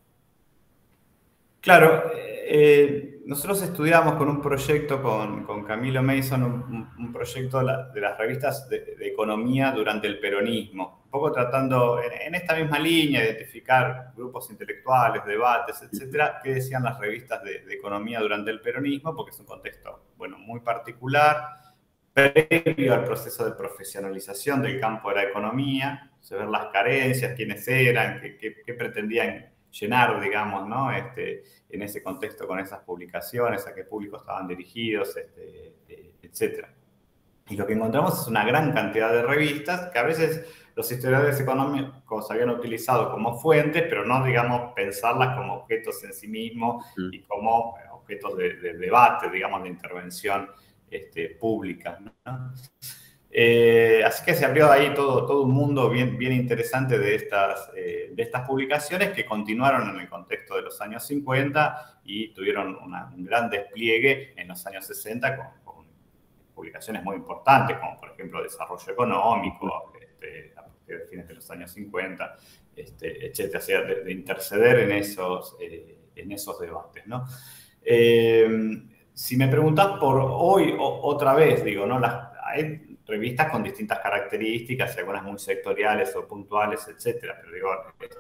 Claro, eh, nosotros estudiamos con un proyecto con, con Camilo Mason, un, un proyecto de, la- de las revistas de, de economía durante el peronismo, un poco tratando en, en esta misma línea, identificar grupos intelectuales, debates, etcétera, qué decían las revistas de, de economía durante el peronismo, porque es un contexto, bueno, muy particular, previo al proceso de profesionalización del campo de la economía, se ver las carencias, quiénes eran, qué, qué, qué pretendían llenar, digamos, ¿no? Este, en ese contexto con esas publicaciones, a qué público estaban dirigidos, este, eh, etcétera. Y lo que encontramos es una gran cantidad de revistas que a veces los historiadores económicos habían utilizado como fuentes, pero no, digamos, pensarlas como objetos en sí mismos Mm. y como objetos de, de debate, digamos, de intervención este, pública, ¿no? Eh, así que se abrió ahí todo, todo un mundo bien, bien interesante de estas, eh, de estas publicaciones que continuaron en el contexto de los años cincuenta y tuvieron una, un gran despliegue en los años sesenta con, con publicaciones muy importantes, como por ejemplo Desarrollo Económico, este, a partir de fines de los años cincuenta, este, etcétera, o sea, de, de interceder en esos, eh, en esos debates, ¿no? Eh, si me preguntás por hoy, o, otra vez, digo, ¿no? Las, hay revistas con distintas características, algunas muy sectoriales o puntuales, etcétera, pero digo,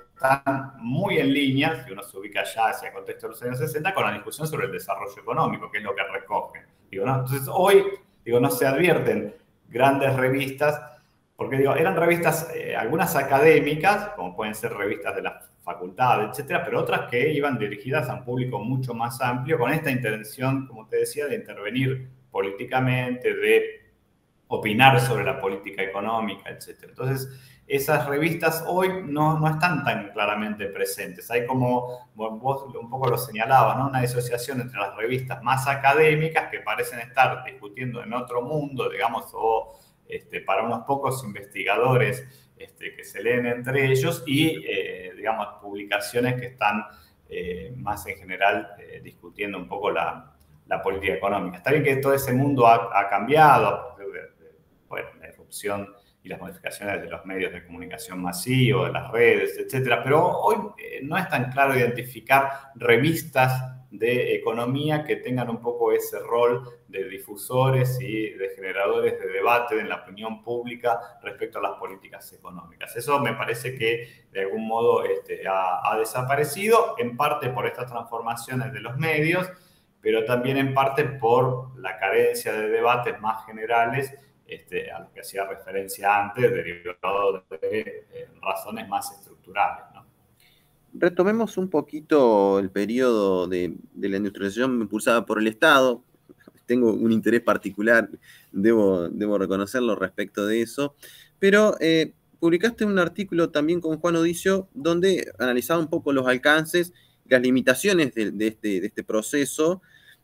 están muy en línea, si uno se ubica ya hacia el contexto de los años sesenta, con la discusión sobre el desarrollo económico, que es lo que recogen. Digo, ¿no? Entonces, hoy, digo, no se advierten grandes revistas, porque digo, eran revistas, eh, algunas académicas, como pueden ser revistas de la facultad, etcétera, pero otras que iban dirigidas a un público mucho más amplio, con esta intención, como te decía, de intervenir políticamente, de opinar sobre la política económica, etcétera. Entonces, esas revistas hoy no, no están tan claramente presentes. Hay como, vos un poco lo señalabas, ¿no? Una disociación entre las revistas más académicas que parecen estar discutiendo en otro mundo, digamos, o este, para unos pocos investigadores este, que se leen entre ellos y, eh, digamos, publicaciones que están eh, más en general eh, discutiendo un poco la, la política económica. Está bien que todo ese mundo ha, ha cambiado, bueno, la irrupción y las modificaciones de los medios de comunicación masivos, de las redes, etcétera, pero hoy eh, no es tan claro identificar revistas de economía que tengan un poco ese rol de difusores y de generadores de debate en la opinión pública respecto a las políticas económicas. Eso me parece que de algún modo este, ha, ha desaparecido, en parte por estas transformaciones de los medios, pero también en parte por la carencia de debates más generales Este, a los que hacía referencia antes, derivado de eh, razones más estructurales, ¿no? Retomemos un poquito el periodo de, de la industrialización impulsada por el Estado. Tengo un interés particular, debo, debo reconocerlo respecto de eso, pero eh, publicaste un artículo también con Juan Odicio donde analizaba un poco los alcances y las limitaciones de, de, este, de este proceso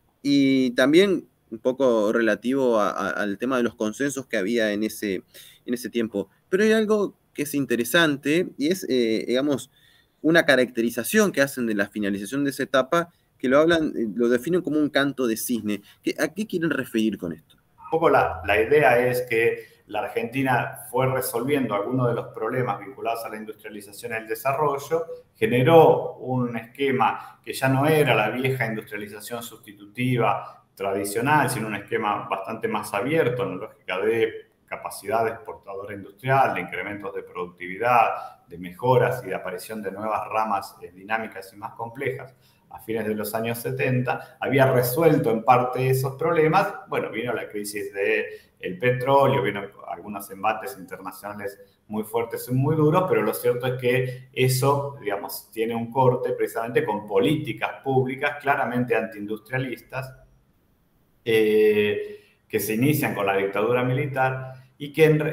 y también un poco relativo a, a, al tema de los consensos que había en ese, en ese tiempo. Pero hay algo que es interesante y es, eh, digamos, una caracterización que hacen de la finalización de esa etapa que lo hablan, lo definen como un canto de cisne. ¿A qué quieren referir con esto? Un poco la, la idea es que la Argentina fue resolviendo algunos de los problemas vinculados a la industrialización y el desarrollo, generó un esquema que ya no era la vieja industrialización sustitutiva tradicional, sino un esquema bastante más abierto en lógica de capacidad exportadora industrial, de incrementos de productividad, de mejoras y de aparición de nuevas ramas eh, dinámicas y más complejas a fines de los años setenta, había resuelto en parte esos problemas. Bueno, vino la crisis del petróleo, vino algunos embates internacionales muy fuertes y muy duros, pero lo cierto es que eso, digamos, tiene un corte precisamente con políticas públicas claramente antiindustrialistas eh, que se inician con la dictadura militar y que en,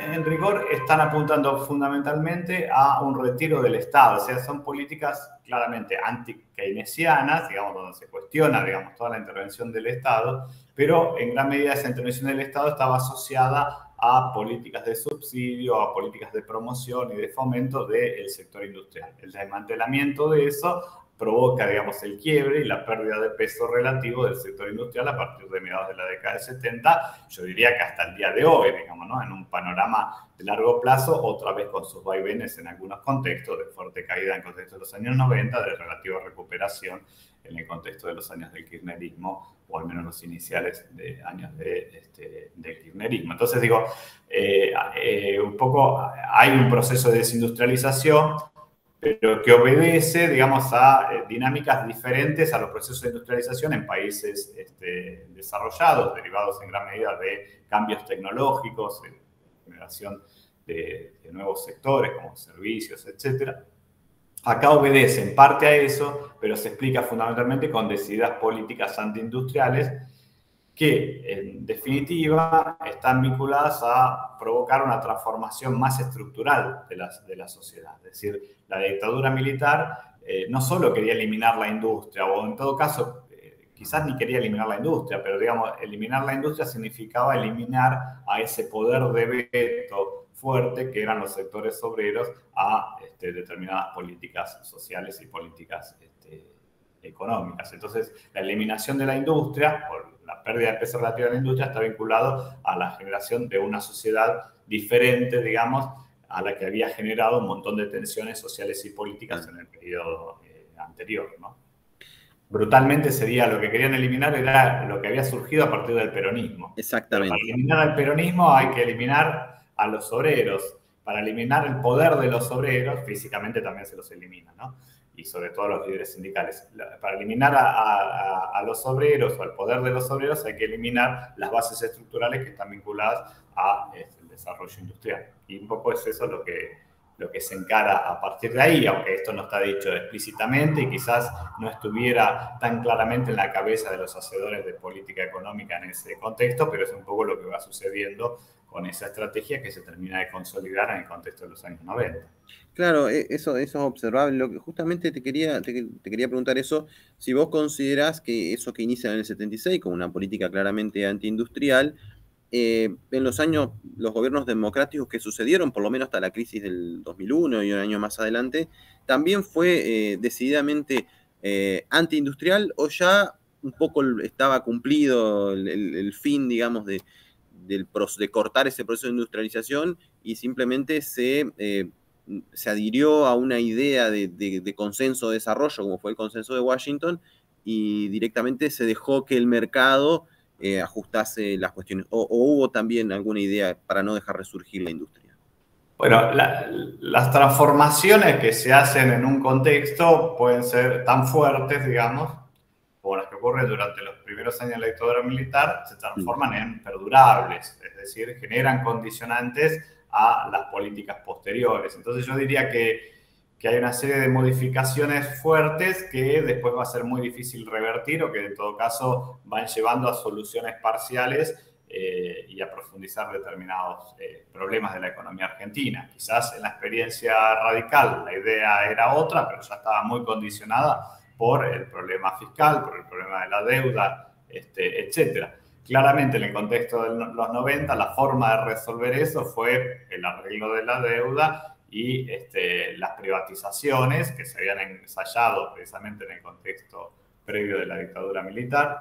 en rigor están apuntando fundamentalmente a un retiro del Estado, o sea, son políticas claramente anti-keynesianas, digamos, donde se cuestiona, digamos, toda la intervención del Estado, pero en gran medida esa intervención del Estado estaba asociada a políticas de subsidio, a políticas de promoción y de fomento del sector industrial. El desmantelamiento de eso provoca, digamos, el quiebre y la pérdida de peso relativo del sector industrial a partir de mediados de la década de setenta, yo diría que hasta el día de hoy, digamos, ¿no? En un panorama de largo plazo, otra vez con sus vaivenes en algunos contextos, de fuerte caída en el contexto de los años noventa, de relativa recuperación en el contexto de los años del kirchnerismo, o al menos los iniciales de años de, este, del kirchnerismo. Entonces, digo, eh, eh, un poco hay un proceso de desindustrialización, pero que obedece, digamos, a eh, dinámicas diferentes a los procesos de industrialización en países este, desarrollados, derivados en gran medida de cambios tecnológicos, de generación de, de nuevos sectores como servicios, etcétera. Acá obedece en parte a eso, pero se explica fundamentalmente con decididas políticas antiindustriales que, en definitiva, están vinculadas a provocar una transformación más estructural de la, de la sociedad. Es decir, la dictadura militar eh, no solo quería eliminar la industria, o en todo caso, eh, quizás ni quería eliminar la industria, pero, digamos, eliminar la industria significaba eliminar a ese poder de veto fuerte que eran los sectores obreros a este, determinadas políticas sociales y políticas este, económicas. Entonces, la eliminación de la industria, por la pérdida de peso relativo de la industria, está vinculado a la generación de una sociedad diferente, digamos, a la que había generado un montón de tensiones sociales y políticas en el periodo eh, anterior, ¿no? Brutalmente sería, lo que querían eliminar era lo que había surgido a partir del peronismo. Exactamente. Pero para eliminar al peronismo hay que eliminar a los obreros. Para eliminar el poder de los obreros, físicamente también se los elimina, ¿no? Y sobre todo a los líderes sindicales. Para eliminar a, a, a los obreros o al poder de los obreros hay que eliminar las bases estructurales que están vinculadas al desarrollo industrial. Y un poco es eso lo que, lo que se encara a partir de ahí, aunque esto no está dicho explícitamente y quizás no estuviera tan claramente en la cabeza de los hacedores de política económica en ese contexto, pero es un poco lo que va sucediendo con esa estrategia que se termina de consolidar en el contexto de los años noventa. Claro, eso, eso es observable. Lo que justamente te quería, te, te quería preguntar eso, si vos considerás que eso que inicia en el setenta y seis como una política claramente antiindustrial, eh, en los años, los gobiernos democráticos que sucedieron, por lo menos hasta la crisis del dos mil uno y un año más adelante, también fue eh, decididamente eh, antiindustrial, o ya un poco estaba cumplido el, el, el fin, digamos, de, del, de cortar ese proceso de industrialización y simplemente se... Eh, se adhirió a una idea de, de, de consenso de desarrollo, como fue el consenso de Washington, y directamente se dejó que el mercado eh, ajustase las cuestiones. O, o hubo también alguna idea para no dejar resurgir la industria? Bueno, la, las transformaciones que se hacen en un contexto pueden ser tan fuertes, digamos, como las que ocurren durante los primeros años de la dictadura militar, se transforman en perdurables, es decir, generan condicionantes a las políticas posteriores. Entonces yo diría que, que hay una serie de modificaciones fuertes que después va a ser muy difícil revertir o que en todo caso van llevando a soluciones parciales eh, y a profundizar determinados eh, problemas de la economía argentina. Quizás en la experiencia radical la idea era otra, pero ya estaba muy condicionada por el problema fiscal, por el problema de la deuda, este, etcétera. Claramente, en el contexto de los noventa, la forma de resolver eso fue el arreglo de la deuda y este, las privatizaciones que se habían ensayado precisamente en el contexto previo de la dictadura militar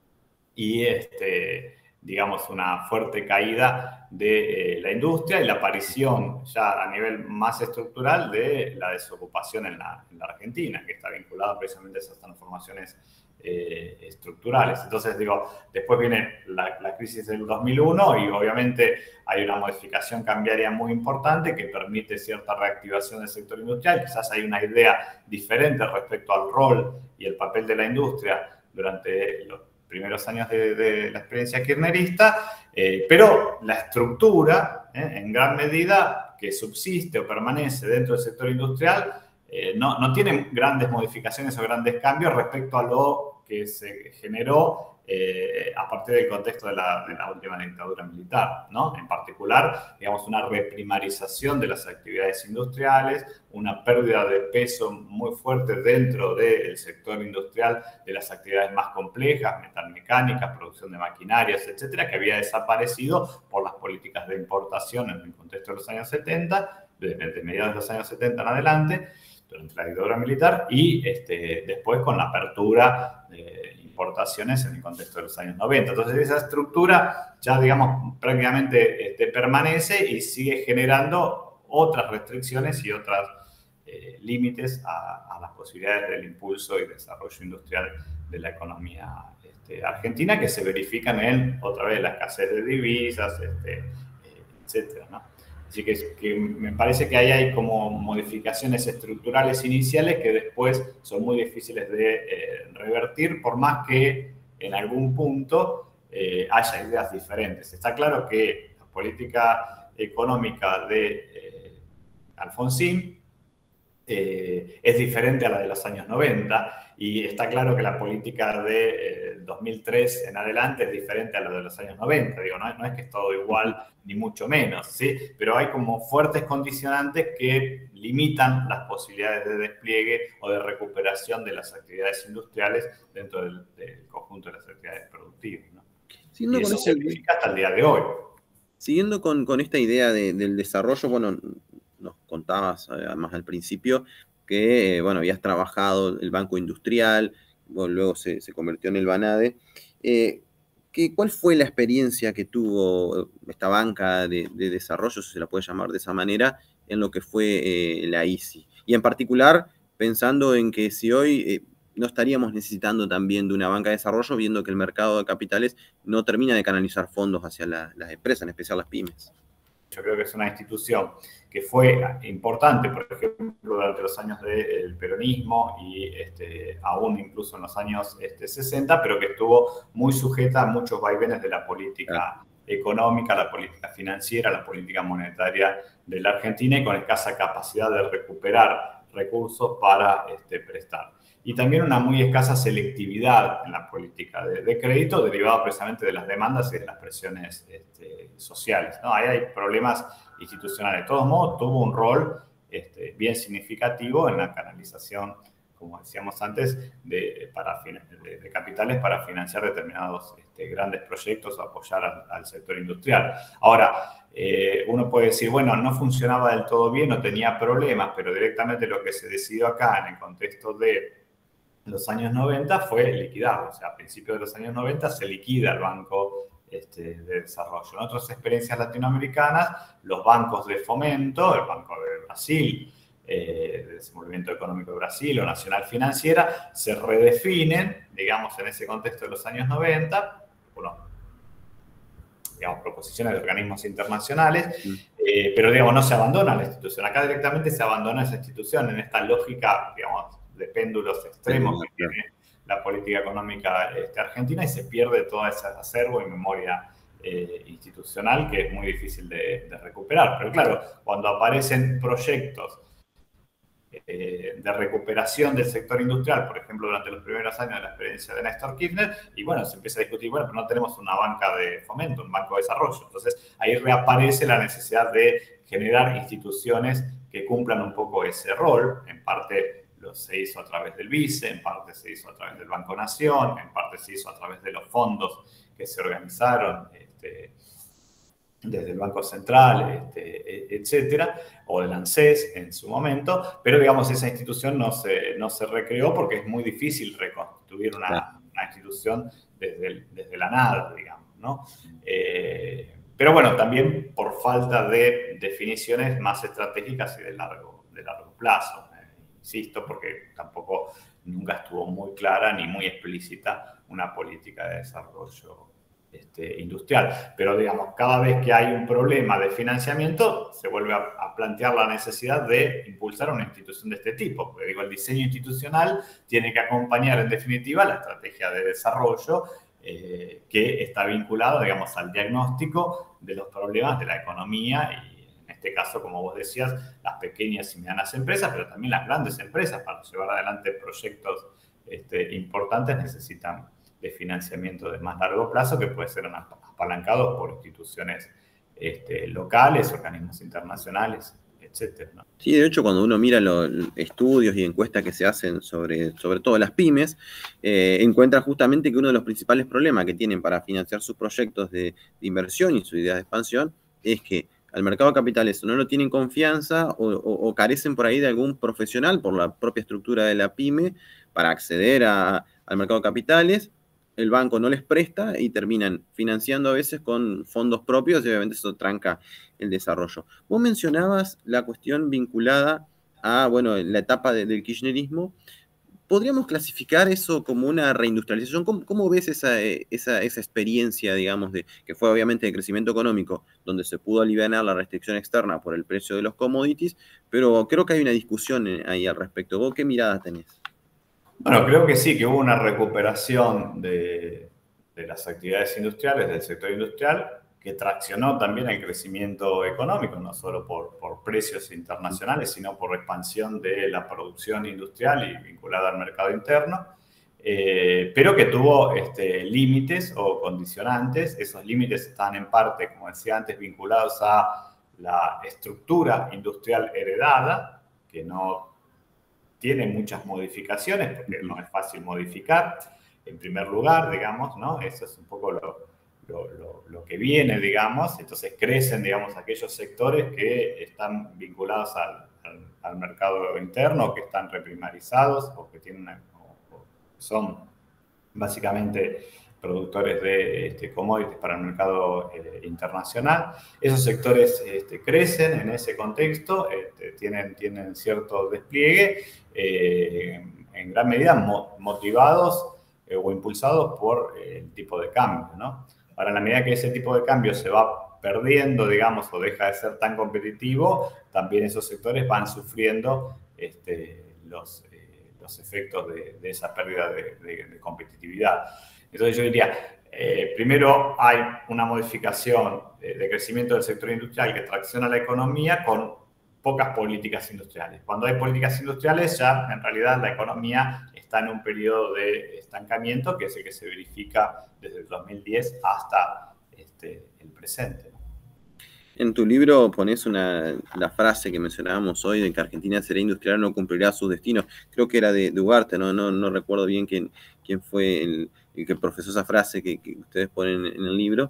y, este, digamos, una fuerte caída de eh, la industria y la aparición ya a nivel más estructural de la desocupación en la, en la Argentina, que está vinculada precisamente a esas transformaciones Eh, estructurales. Entonces, digo, después viene la, la crisis del dos mil uno y obviamente hay una modificación cambiaria muy importante que permite cierta reactivación del sector industrial. Quizás hay una idea diferente respecto al rol y el papel de la industria durante los primeros años de, de la experiencia kirchnerista, eh, pero la estructura, eh, en gran medida, que subsiste o permanece dentro del sector industrial, Eh, no, no tienen grandes modificaciones o grandes cambios respecto a lo que se generó eh, a partir del contexto de la, de la última dictadura militar, ¿no? En particular, digamos, una reprimarización de las actividades industriales, una pérdida de peso muy fuerte dentro del sector industrial de las actividades más complejas, metalmecánicas, producción de maquinarias, etcétera, que había desaparecido por las políticas de importación en el contexto de los años setenta, desde mediados de los años setenta en adelante, durante la dictadura militar, y este, después con la apertura de importaciones en el contexto de los años noventa. Entonces, esa estructura ya, digamos, prácticamente este, permanece y sigue generando otras restricciones y otros eh, límites a, a las posibilidades del impulso y desarrollo industrial de la economía este, argentina, que se verifican en, otra vez, la escasez de divisas, este, eh, etcétera, ¿no? Así que, que me parece que ahí hay como modificaciones estructurales iniciales que después son muy difíciles de eh, revertir, por más que en algún punto eh, haya ideas diferentes. Está claro que la política económica de eh, Alfonsín eh, es diferente a la de los años noventa, y está claro que la política de eh, dos mil tres en adelante es diferente a la de los años noventa. Digo, no, no es que es todo igual, ni mucho menos, ¿sí? Pero hay como fuertes condicionantes que limitan las posibilidades de despliegue o de recuperación de las actividades industriales dentro del, del conjunto de las actividades productivas, ¿no? Siguiendo y eso con se ese, verifica hasta el día de hoy. Siguiendo con, con esta idea de, del desarrollo, bueno, nos contabas además al principio que, bueno, habías trabajado el Banco Industrial, bueno, luego se, se convirtió en el BANADE. Eh, ¿qué, ¿Cuál fue la experiencia que tuvo esta banca de, de desarrollo, si se la puede llamar de esa manera, en lo que fue eh, la I C I? Y en particular, pensando en que si hoy eh, no estaríamos necesitando también de una banca de desarrollo, viendo que el mercado de capitales no termina de canalizar fondos hacia la, las empresas, en especial las pymes. Yo creo que es una institución que fue importante, por ejemplo, durante los años del peronismo y este, aún incluso en los años este, sesenta, pero que estuvo muy sujeta a muchos vaivenes de la política claro. económica, la política financiera, la política monetaria de la Argentina, y con escasa capacidad de recuperar recursos para este, prestar. Y también una muy escasa selectividad en la política de, de crédito, derivada precisamente de las demandas y de las presiones este, sociales, ¿no? Ahí hay problemas institucionales. De todos modos, tuvo un rol este, bien significativo en la canalización, como decíamos antes, de, para, de, de capitales para financiar determinados este, grandes proyectos o apoyar al, al sector industrial. Ahora, eh, uno puede decir, bueno, no funcionaba del todo bien, no tenía problemas, pero directamente lo que se decidió acá en el contexto de los años noventa fue liquidado. O sea, a principios de los años noventa se liquida el Banco este, de Desarrollo. En otras experiencias latinoamericanas, los bancos de fomento, el Banco de Brasil, eh, de Desenvolvimiento Económico de Brasil o Nacional Financiera, se redefinen, digamos, en ese contexto de los años noventa, bueno, digamos, proposiciones de organismos internacionales, mm. eh, pero, digamos, no se abandona la institución. Acá directamente se abandona esa institución en esta lógica, digamos, de péndulos extremos que tiene la política económica este, argentina, y se pierde todo ese acervo y memoria eh, institucional que es muy difícil de, de recuperar. Pero claro, cuando aparecen proyectos eh, de recuperación del sector industrial, por ejemplo, durante los primeros años de la experiencia de Néstor Kirchner, y bueno, se empieza a discutir, bueno, pero no tenemos una banca de fomento, un banco de desarrollo. Entonces, ahí reaparece la necesidad de generar instituciones que cumplan un poco ese rol. En parte se hizo a través del BICE, en parte se hizo a través del Banco Nación, en parte se hizo a través de los fondos que se organizaron este, desde el Banco Central, este, etcétera, o del ANSES en su momento, pero digamos esa institución no se, no se recreó porque es muy difícil reconstituir una, una institución desde, el, desde la nada, digamos, ¿no? Eh, pero bueno, también por falta de definiciones más estratégicas y de largo, de largo plazo. Insisto, porque tampoco nunca estuvo muy clara ni muy explícita una política de desarrollo este, industrial. Pero, digamos, cada vez que hay un problema de financiamiento, se vuelve a, a plantear la necesidad de impulsar una institución de este tipo. Porque, digo, el diseño institucional tiene que acompañar, en definitiva, la estrategia de desarrollo eh, que está vinculado, digamos, al diagnóstico de los problemas de la economía y, en este caso, como vos decías, las pequeñas y medianas empresas, pero también las grandes empresas para llevar adelante proyectos este, importantes necesitan de financiamiento de más largo plazo que puede ser apalancados por instituciones este, locales, organismos internacionales, etcétera, ¿no? Sí, de hecho, cuando uno mira los estudios y encuestas que se hacen sobre, sobre todo las pymes, eh, encuentra justamente que uno de los principales problemas que tienen para financiar sus proyectos de, de inversión y sus ideas de expansión es que al mercado de capitales no lo tienen confianza o, o, o carecen por ahí de algún profesional por la propia estructura de la pyme para acceder a, al mercado de capitales. El banco no les presta y terminan financiando a veces con fondos propios y obviamente eso tranca el desarrollo. Vos mencionabas la cuestión vinculada a, bueno, la etapa de, del kirchnerismo. ¿Podríamos clasificar eso como una reindustrialización? ¿Cómo, cómo ves esa, esa, esa experiencia, digamos, de, que fue obviamente de crecimiento económico, donde se pudo aliviar la restricción externa por el precio de los commodities, pero creo que hay una discusión ahí al respecto? ¿Vos qué mirada tenés? Bueno, creo que sí, que hubo una recuperación de, de las actividades industriales, del sector industrial, que traccionó también el crecimiento económico, no solo por, por precios internacionales, sino por expansión de la producción industrial y vinculada al mercado interno, eh, pero que tuvo este, límites o condicionantes. Esos límites están en parte, como decía antes, vinculados a la estructura industrial heredada, que no tiene muchas modificaciones, porque no es fácil modificar, en primer lugar, digamos, ¿no? Eso es un poco lo, lo, lo, lo que viene, digamos. Entonces crecen, digamos, aquellos sectores que están vinculados al, al, al mercado interno, que están reprimarizados o que tienen una, o, o son básicamente productores de este, commodities para el mercado eh, internacional. Esos sectores este, crecen en ese contexto, este, tienen, tienen cierto despliegue, eh, en gran medida mo motivados eh, o impulsados por eh, el tipo de cambio, ¿no? Ahora, en la medida que ese tipo de cambio se va perdiendo, digamos, o deja de ser tan competitivo, también esos sectores van sufriendo este, los, eh, los efectos de, de esa pérdida de, de, de competitividad. Entonces yo diría, eh, primero hay una modificación de, de crecimiento del sector industrial que tracciona la economía con pocas políticas industriales. Cuando hay políticas industriales ya en realidad la economía está en un periodo de estancamiento que es el que se verifica desde el dos mil diez hasta este, el presente. En tu libro pones una, la frase que mencionábamos hoy de que Argentina será industrial, no cumplirá sus destinos. Creo que era de, de Ugarte, ¿no? No, no recuerdo bien quién, quién fue el, el que profesó esa frase que, que ustedes ponen en el libro.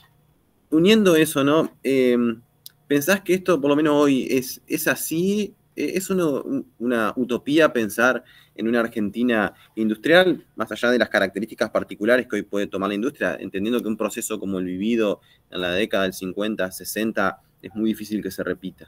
Uniendo eso, ¿no? Eh, ¿Pensás que esto, por lo menos hoy, es, es así? ¿Es una, una utopía pensar en una Argentina industrial, más allá de las características particulares que hoy puede tomar la industria, entendiendo que un proceso como el vivido en la década del cincuenta, sesenta, es muy difícil que se repita?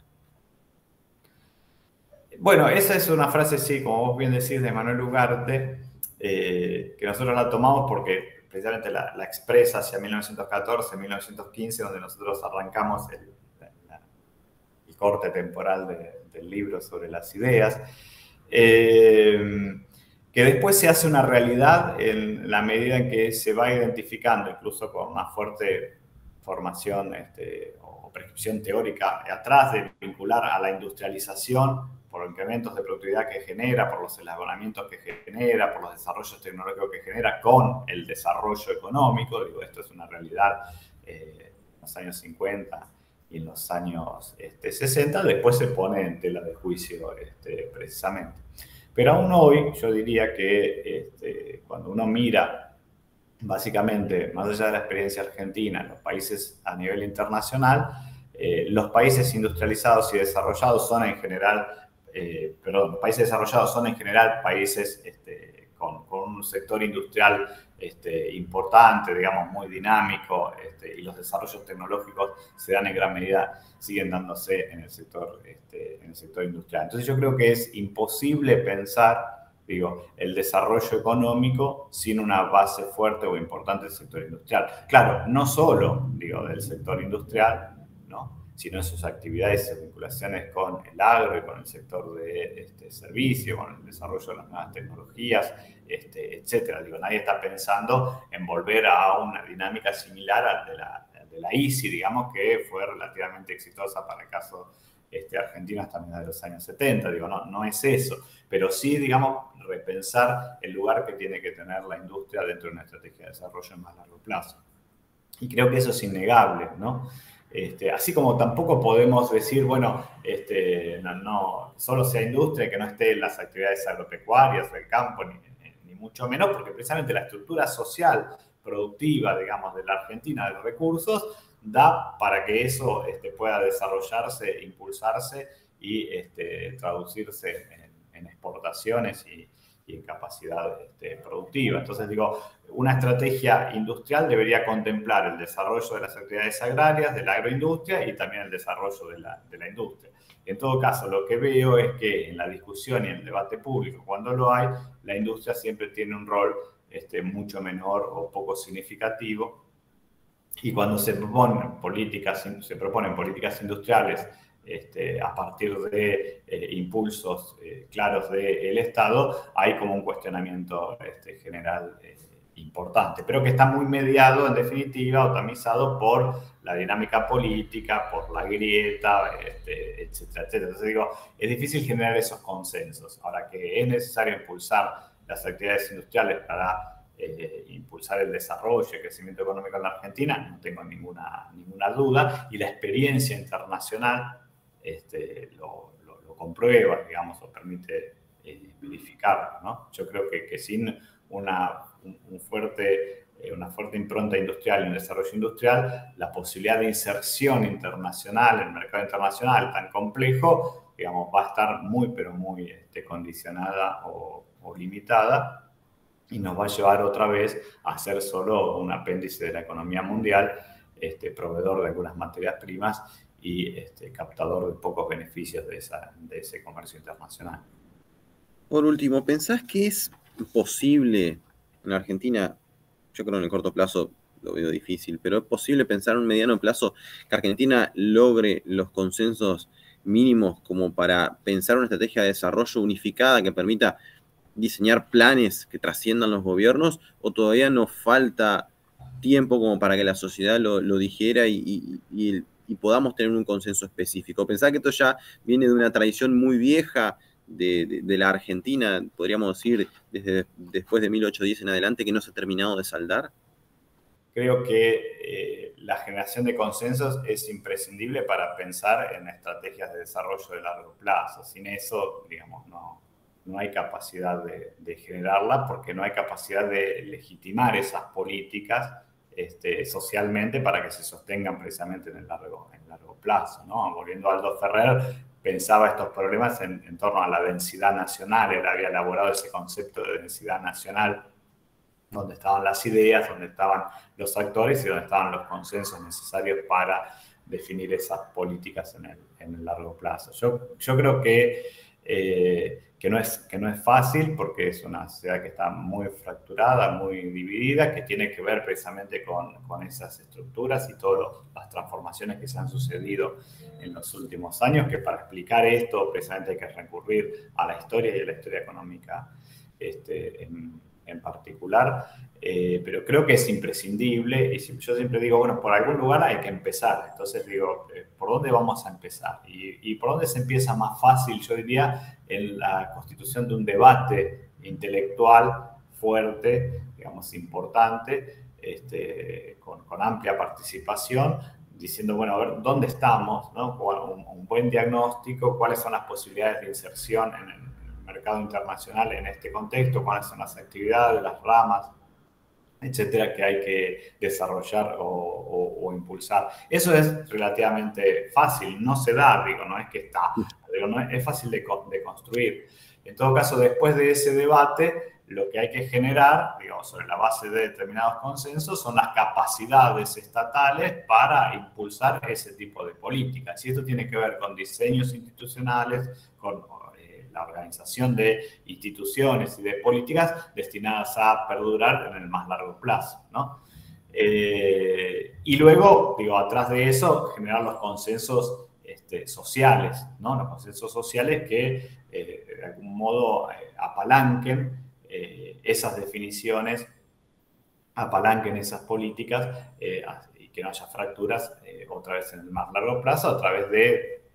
Bueno, esa es una frase, sí, como vos bien decís, de Manuel Ugarte, eh, que nosotros la tomamos porque precisamente la, la expresa hacia mil novecientos catorce, mil novecientos quince, donde nosotros arrancamos el, la, el corte temporal de, del libro sobre las ideas, eh, que después se hace una realidad en la medida en que se va identificando, incluso con una fuerte formación este, o prescripción teórica atrás, de vincular a la industrialización por los incrementos de productividad que genera, por los elaboramientos que genera, por los desarrollos tecnológicos que genera, con el desarrollo económico. Digo, esto es una realidad eh, en los años cincuenta y en los años este, sesenta, después se pone en tela de juicio este, precisamente. Pero aún hoy, yo diría que este, cuando uno mira, básicamente, más allá de la experiencia argentina, en los países a nivel internacional, eh, los países industrializados y desarrollados son en general, eh, perdón, los países desarrollados son en general países este, con, con un sector industrial este, importante, digamos, muy dinámico, este, y los desarrollos tecnológicos se dan en gran medida, siguen dándose en el sector, este, en el sector industrial. Entonces yo creo que es imposible pensar, digo, el desarrollo económico sin una base fuerte o importante del sector industrial. Claro, no solo, digo, del sector industrial, ¿no?, sino en sus actividades y vinculaciones con el agro y con el sector de este, servicio, con el desarrollo de las nuevas tecnologías, este, etcétera. Digo, nadie está pensando en volver a una dinámica similar a la de la, de la I C I, digamos, que fue relativamente exitosa para el caso este, argentinos también de los años setenta. Digo, no, no es eso, pero sí, digamos, repensar el lugar que tiene que tener la industria dentro de una estrategia de desarrollo en más largo plazo. Y creo que eso es innegable, ¿no? Este, así como tampoco podemos decir, bueno, este, no, no, solo sea industria, que no esté en las actividades agropecuarias, el campo, ni, ni, ni mucho menos, porque precisamente la estructura social, productiva, digamos, de la Argentina, de los recursos, da para que eso este, pueda desarrollarse, impulsarse y este, traducirse en, en exportaciones y, y en capacidad este, productiva. Entonces, digo, una estrategia industrial debería contemplar el desarrollo de las actividades agrarias, de la agroindustria y también el desarrollo de la, de la industria. En todo caso, lo que veo es que en la discusión y en el debate público, cuando lo hay, la industria siempre tiene un rol este, mucho menor o poco significativo. Y cuando se proponen políticas, se proponen políticas industriales Este, a partir de eh, impulsos eh, claros del Estado, hay como un cuestionamiento este, general eh, importante, pero que está muy mediado, en definitiva, o tamizado por la dinámica política, por la grieta, este, etcétera, etcétera. Entonces digo, es difícil generar esos consensos. Ahora, que es necesario impulsar las actividades industriales para eh, impulsar el desarrollo y el crecimiento económico en la Argentina, no tengo ninguna, ninguna duda, y la experiencia internacional Este, lo, lo, lo comprueba, digamos, o permite eh, verificarlo, ¿no? Yo creo que, que sin una, un, un fuerte, eh, una fuerte impronta industrial y un desarrollo industrial, la posibilidad de inserción internacional en el mercado internacional tan complejo, digamos, va a estar muy, pero muy este, condicionada o, o limitada, y nos va a llevar otra vez a ser solo un apéndice de la economía mundial, este, proveedor de algunas materias primas y este, captador de pocos beneficios de, esa, de ese comercio internacional. Por último, ¿pensás que es posible en la Argentina, yo creo en el corto plazo lo veo difícil, pero es posible pensar en un mediano plazo que Argentina logre los consensos mínimos como para pensar una estrategia de desarrollo unificada que permita diseñar planes que trasciendan los gobiernos, o todavía nos falta tiempo como para que la sociedad lo, lo digiera y, y, y el y podamos tener un consenso específico? Pensar que esto ya viene de una tradición muy vieja de, de, de la Argentina, podríamos decir, desde después de mil ochocientos diez en adelante, que no se ha terminado de saldar. Creo que eh, la generación de consensos es imprescindible para pensar en estrategias de desarrollo de largo plazo. Sin eso, digamos, no, no hay capacidad de, de generarla, porque no hay capacidad de legitimar esas políticas Este, socialmente para que se sostengan precisamente en el largo, en largo plazo, ¿no? Volviendo a Aldo Ferrer, pensaba estos problemas en, en torno a la densidad nacional. Él había elaborado ese concepto de densidad nacional, donde estaban las ideas, donde estaban los actores y donde estaban los consensos necesarios para definir esas políticas en el, en el largo plazo. Yo, yo creo que eh, Que no, es, que no es fácil, porque es una sociedad que está muy fracturada, muy dividida, que tiene que ver precisamente con, con esas estructuras y todas las transformaciones que se han sucedido en los últimos años, que para explicar esto precisamente hay que recurrir a la historia y a la historia económica este, en, en particular, eh, pero creo que es imprescindible, y yo siempre digo, bueno, por algún lugar hay que empezar. Entonces digo, ¿por dónde vamos a empezar? Y, y por dónde se empieza más fácil, yo diría, en la constitución de un debate intelectual fuerte, digamos, importante, este, con, con amplia participación, diciendo, bueno, a ver, ¿dónde estamos? ¿No? Un, un buen diagnóstico, cuáles son las posibilidades de inserción en el mercado internacional en este contexto, cuáles son las actividades, las ramas, etcétera, que hay que desarrollar o, o, o impulsar. Eso es relativamente fácil, no se da, digo, no es que está, digo, no es, es fácil de, de construir. En todo caso, después de ese debate, lo que hay que generar, digamos, sobre la base de determinados consensos, son las capacidades estatales para impulsar ese tipo de políticas. Y esto tiene que ver con diseños institucionales, con la organización de instituciones y de políticas destinadas a perdurar en el más largo plazo, ¿no? Eh, y luego, digo, atrás de eso, generar los consensos este, sociales, ¿no? Los consensos sociales que eh, de algún modo eh, apalanquen eh, esas definiciones, apalanquen esas políticas eh, y que no haya fracturas eh, otra vez en el más largo plazo a través de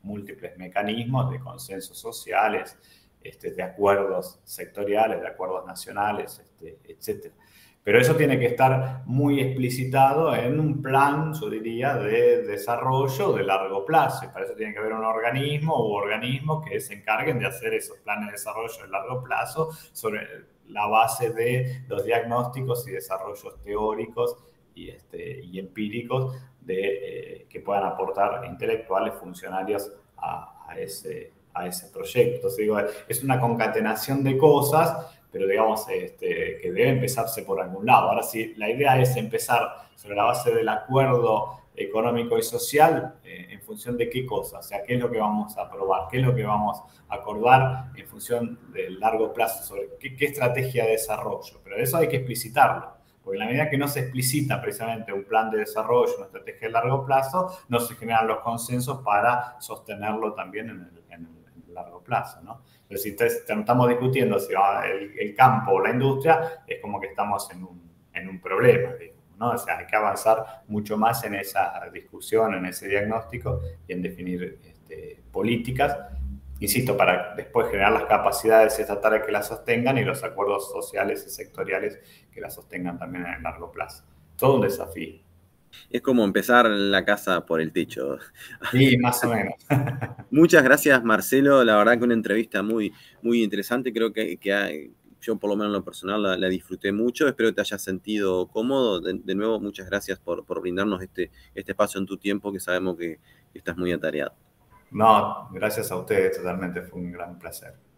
múltiples mecanismos de consensos sociales, este, de acuerdos sectoriales, de acuerdos nacionales, este, etcétera. Pero eso tiene que estar muy explicitado en un plan, yo diría, de desarrollo de largo plazo. Y para eso tiene que haber un organismo u organismos que se encarguen de hacer esos planes de desarrollo de largo plazo sobre la base de los diagnósticos y desarrollos teóricos y, este, y empíricos de, eh, que puedan aportar intelectuales, funcionarios a, a, ese, a ese proyecto. Entonces, digo, es una concatenación de cosas, pero digamos este, que debe empezarse por algún lado. Ahora, si la idea es empezar sobre la base del acuerdo económico y social, eh, ¿en función de qué cosa? O sea, ¿qué es lo que vamos a aprobar? ¿Qué es lo que vamos a acordar en función del largo plazo? Sobre qué, qué estrategia de desarrollo. Pero eso hay que explicitarlo, porque en la medida que no se explicita precisamente un plan de desarrollo, una estrategia de largo plazo, no se generan los consensos para sostenerlo también en el, en el largo plazo, ¿no? Entonces, si estamos discutiendo si el, el campo o la industria, es como que estamos en un, en un problema, digamos, ¿no? O sea, hay que avanzar mucho más en esa discusión, en ese diagnóstico y en definir este, políticas, insisto, para después generar las capacidades estatales que las sostengan y los acuerdos sociales y sectoriales que las sostengan también en el largo plazo. Todo un desafío. Es como empezar la casa por el techo. Sí, más o menos. Muchas gracias, Marcelo. La verdad que una entrevista muy, muy interesante. Creo que, que hay, yo, por lo menos en lo personal, la, la disfruté mucho. Espero que te hayas sentido cómodo. De, de nuevo, muchas gracias por, por brindarnos este, este espacio en tu tiempo, que sabemos que, que estás muy atareado. No, gracias a ustedes, totalmente. Fue un gran placer.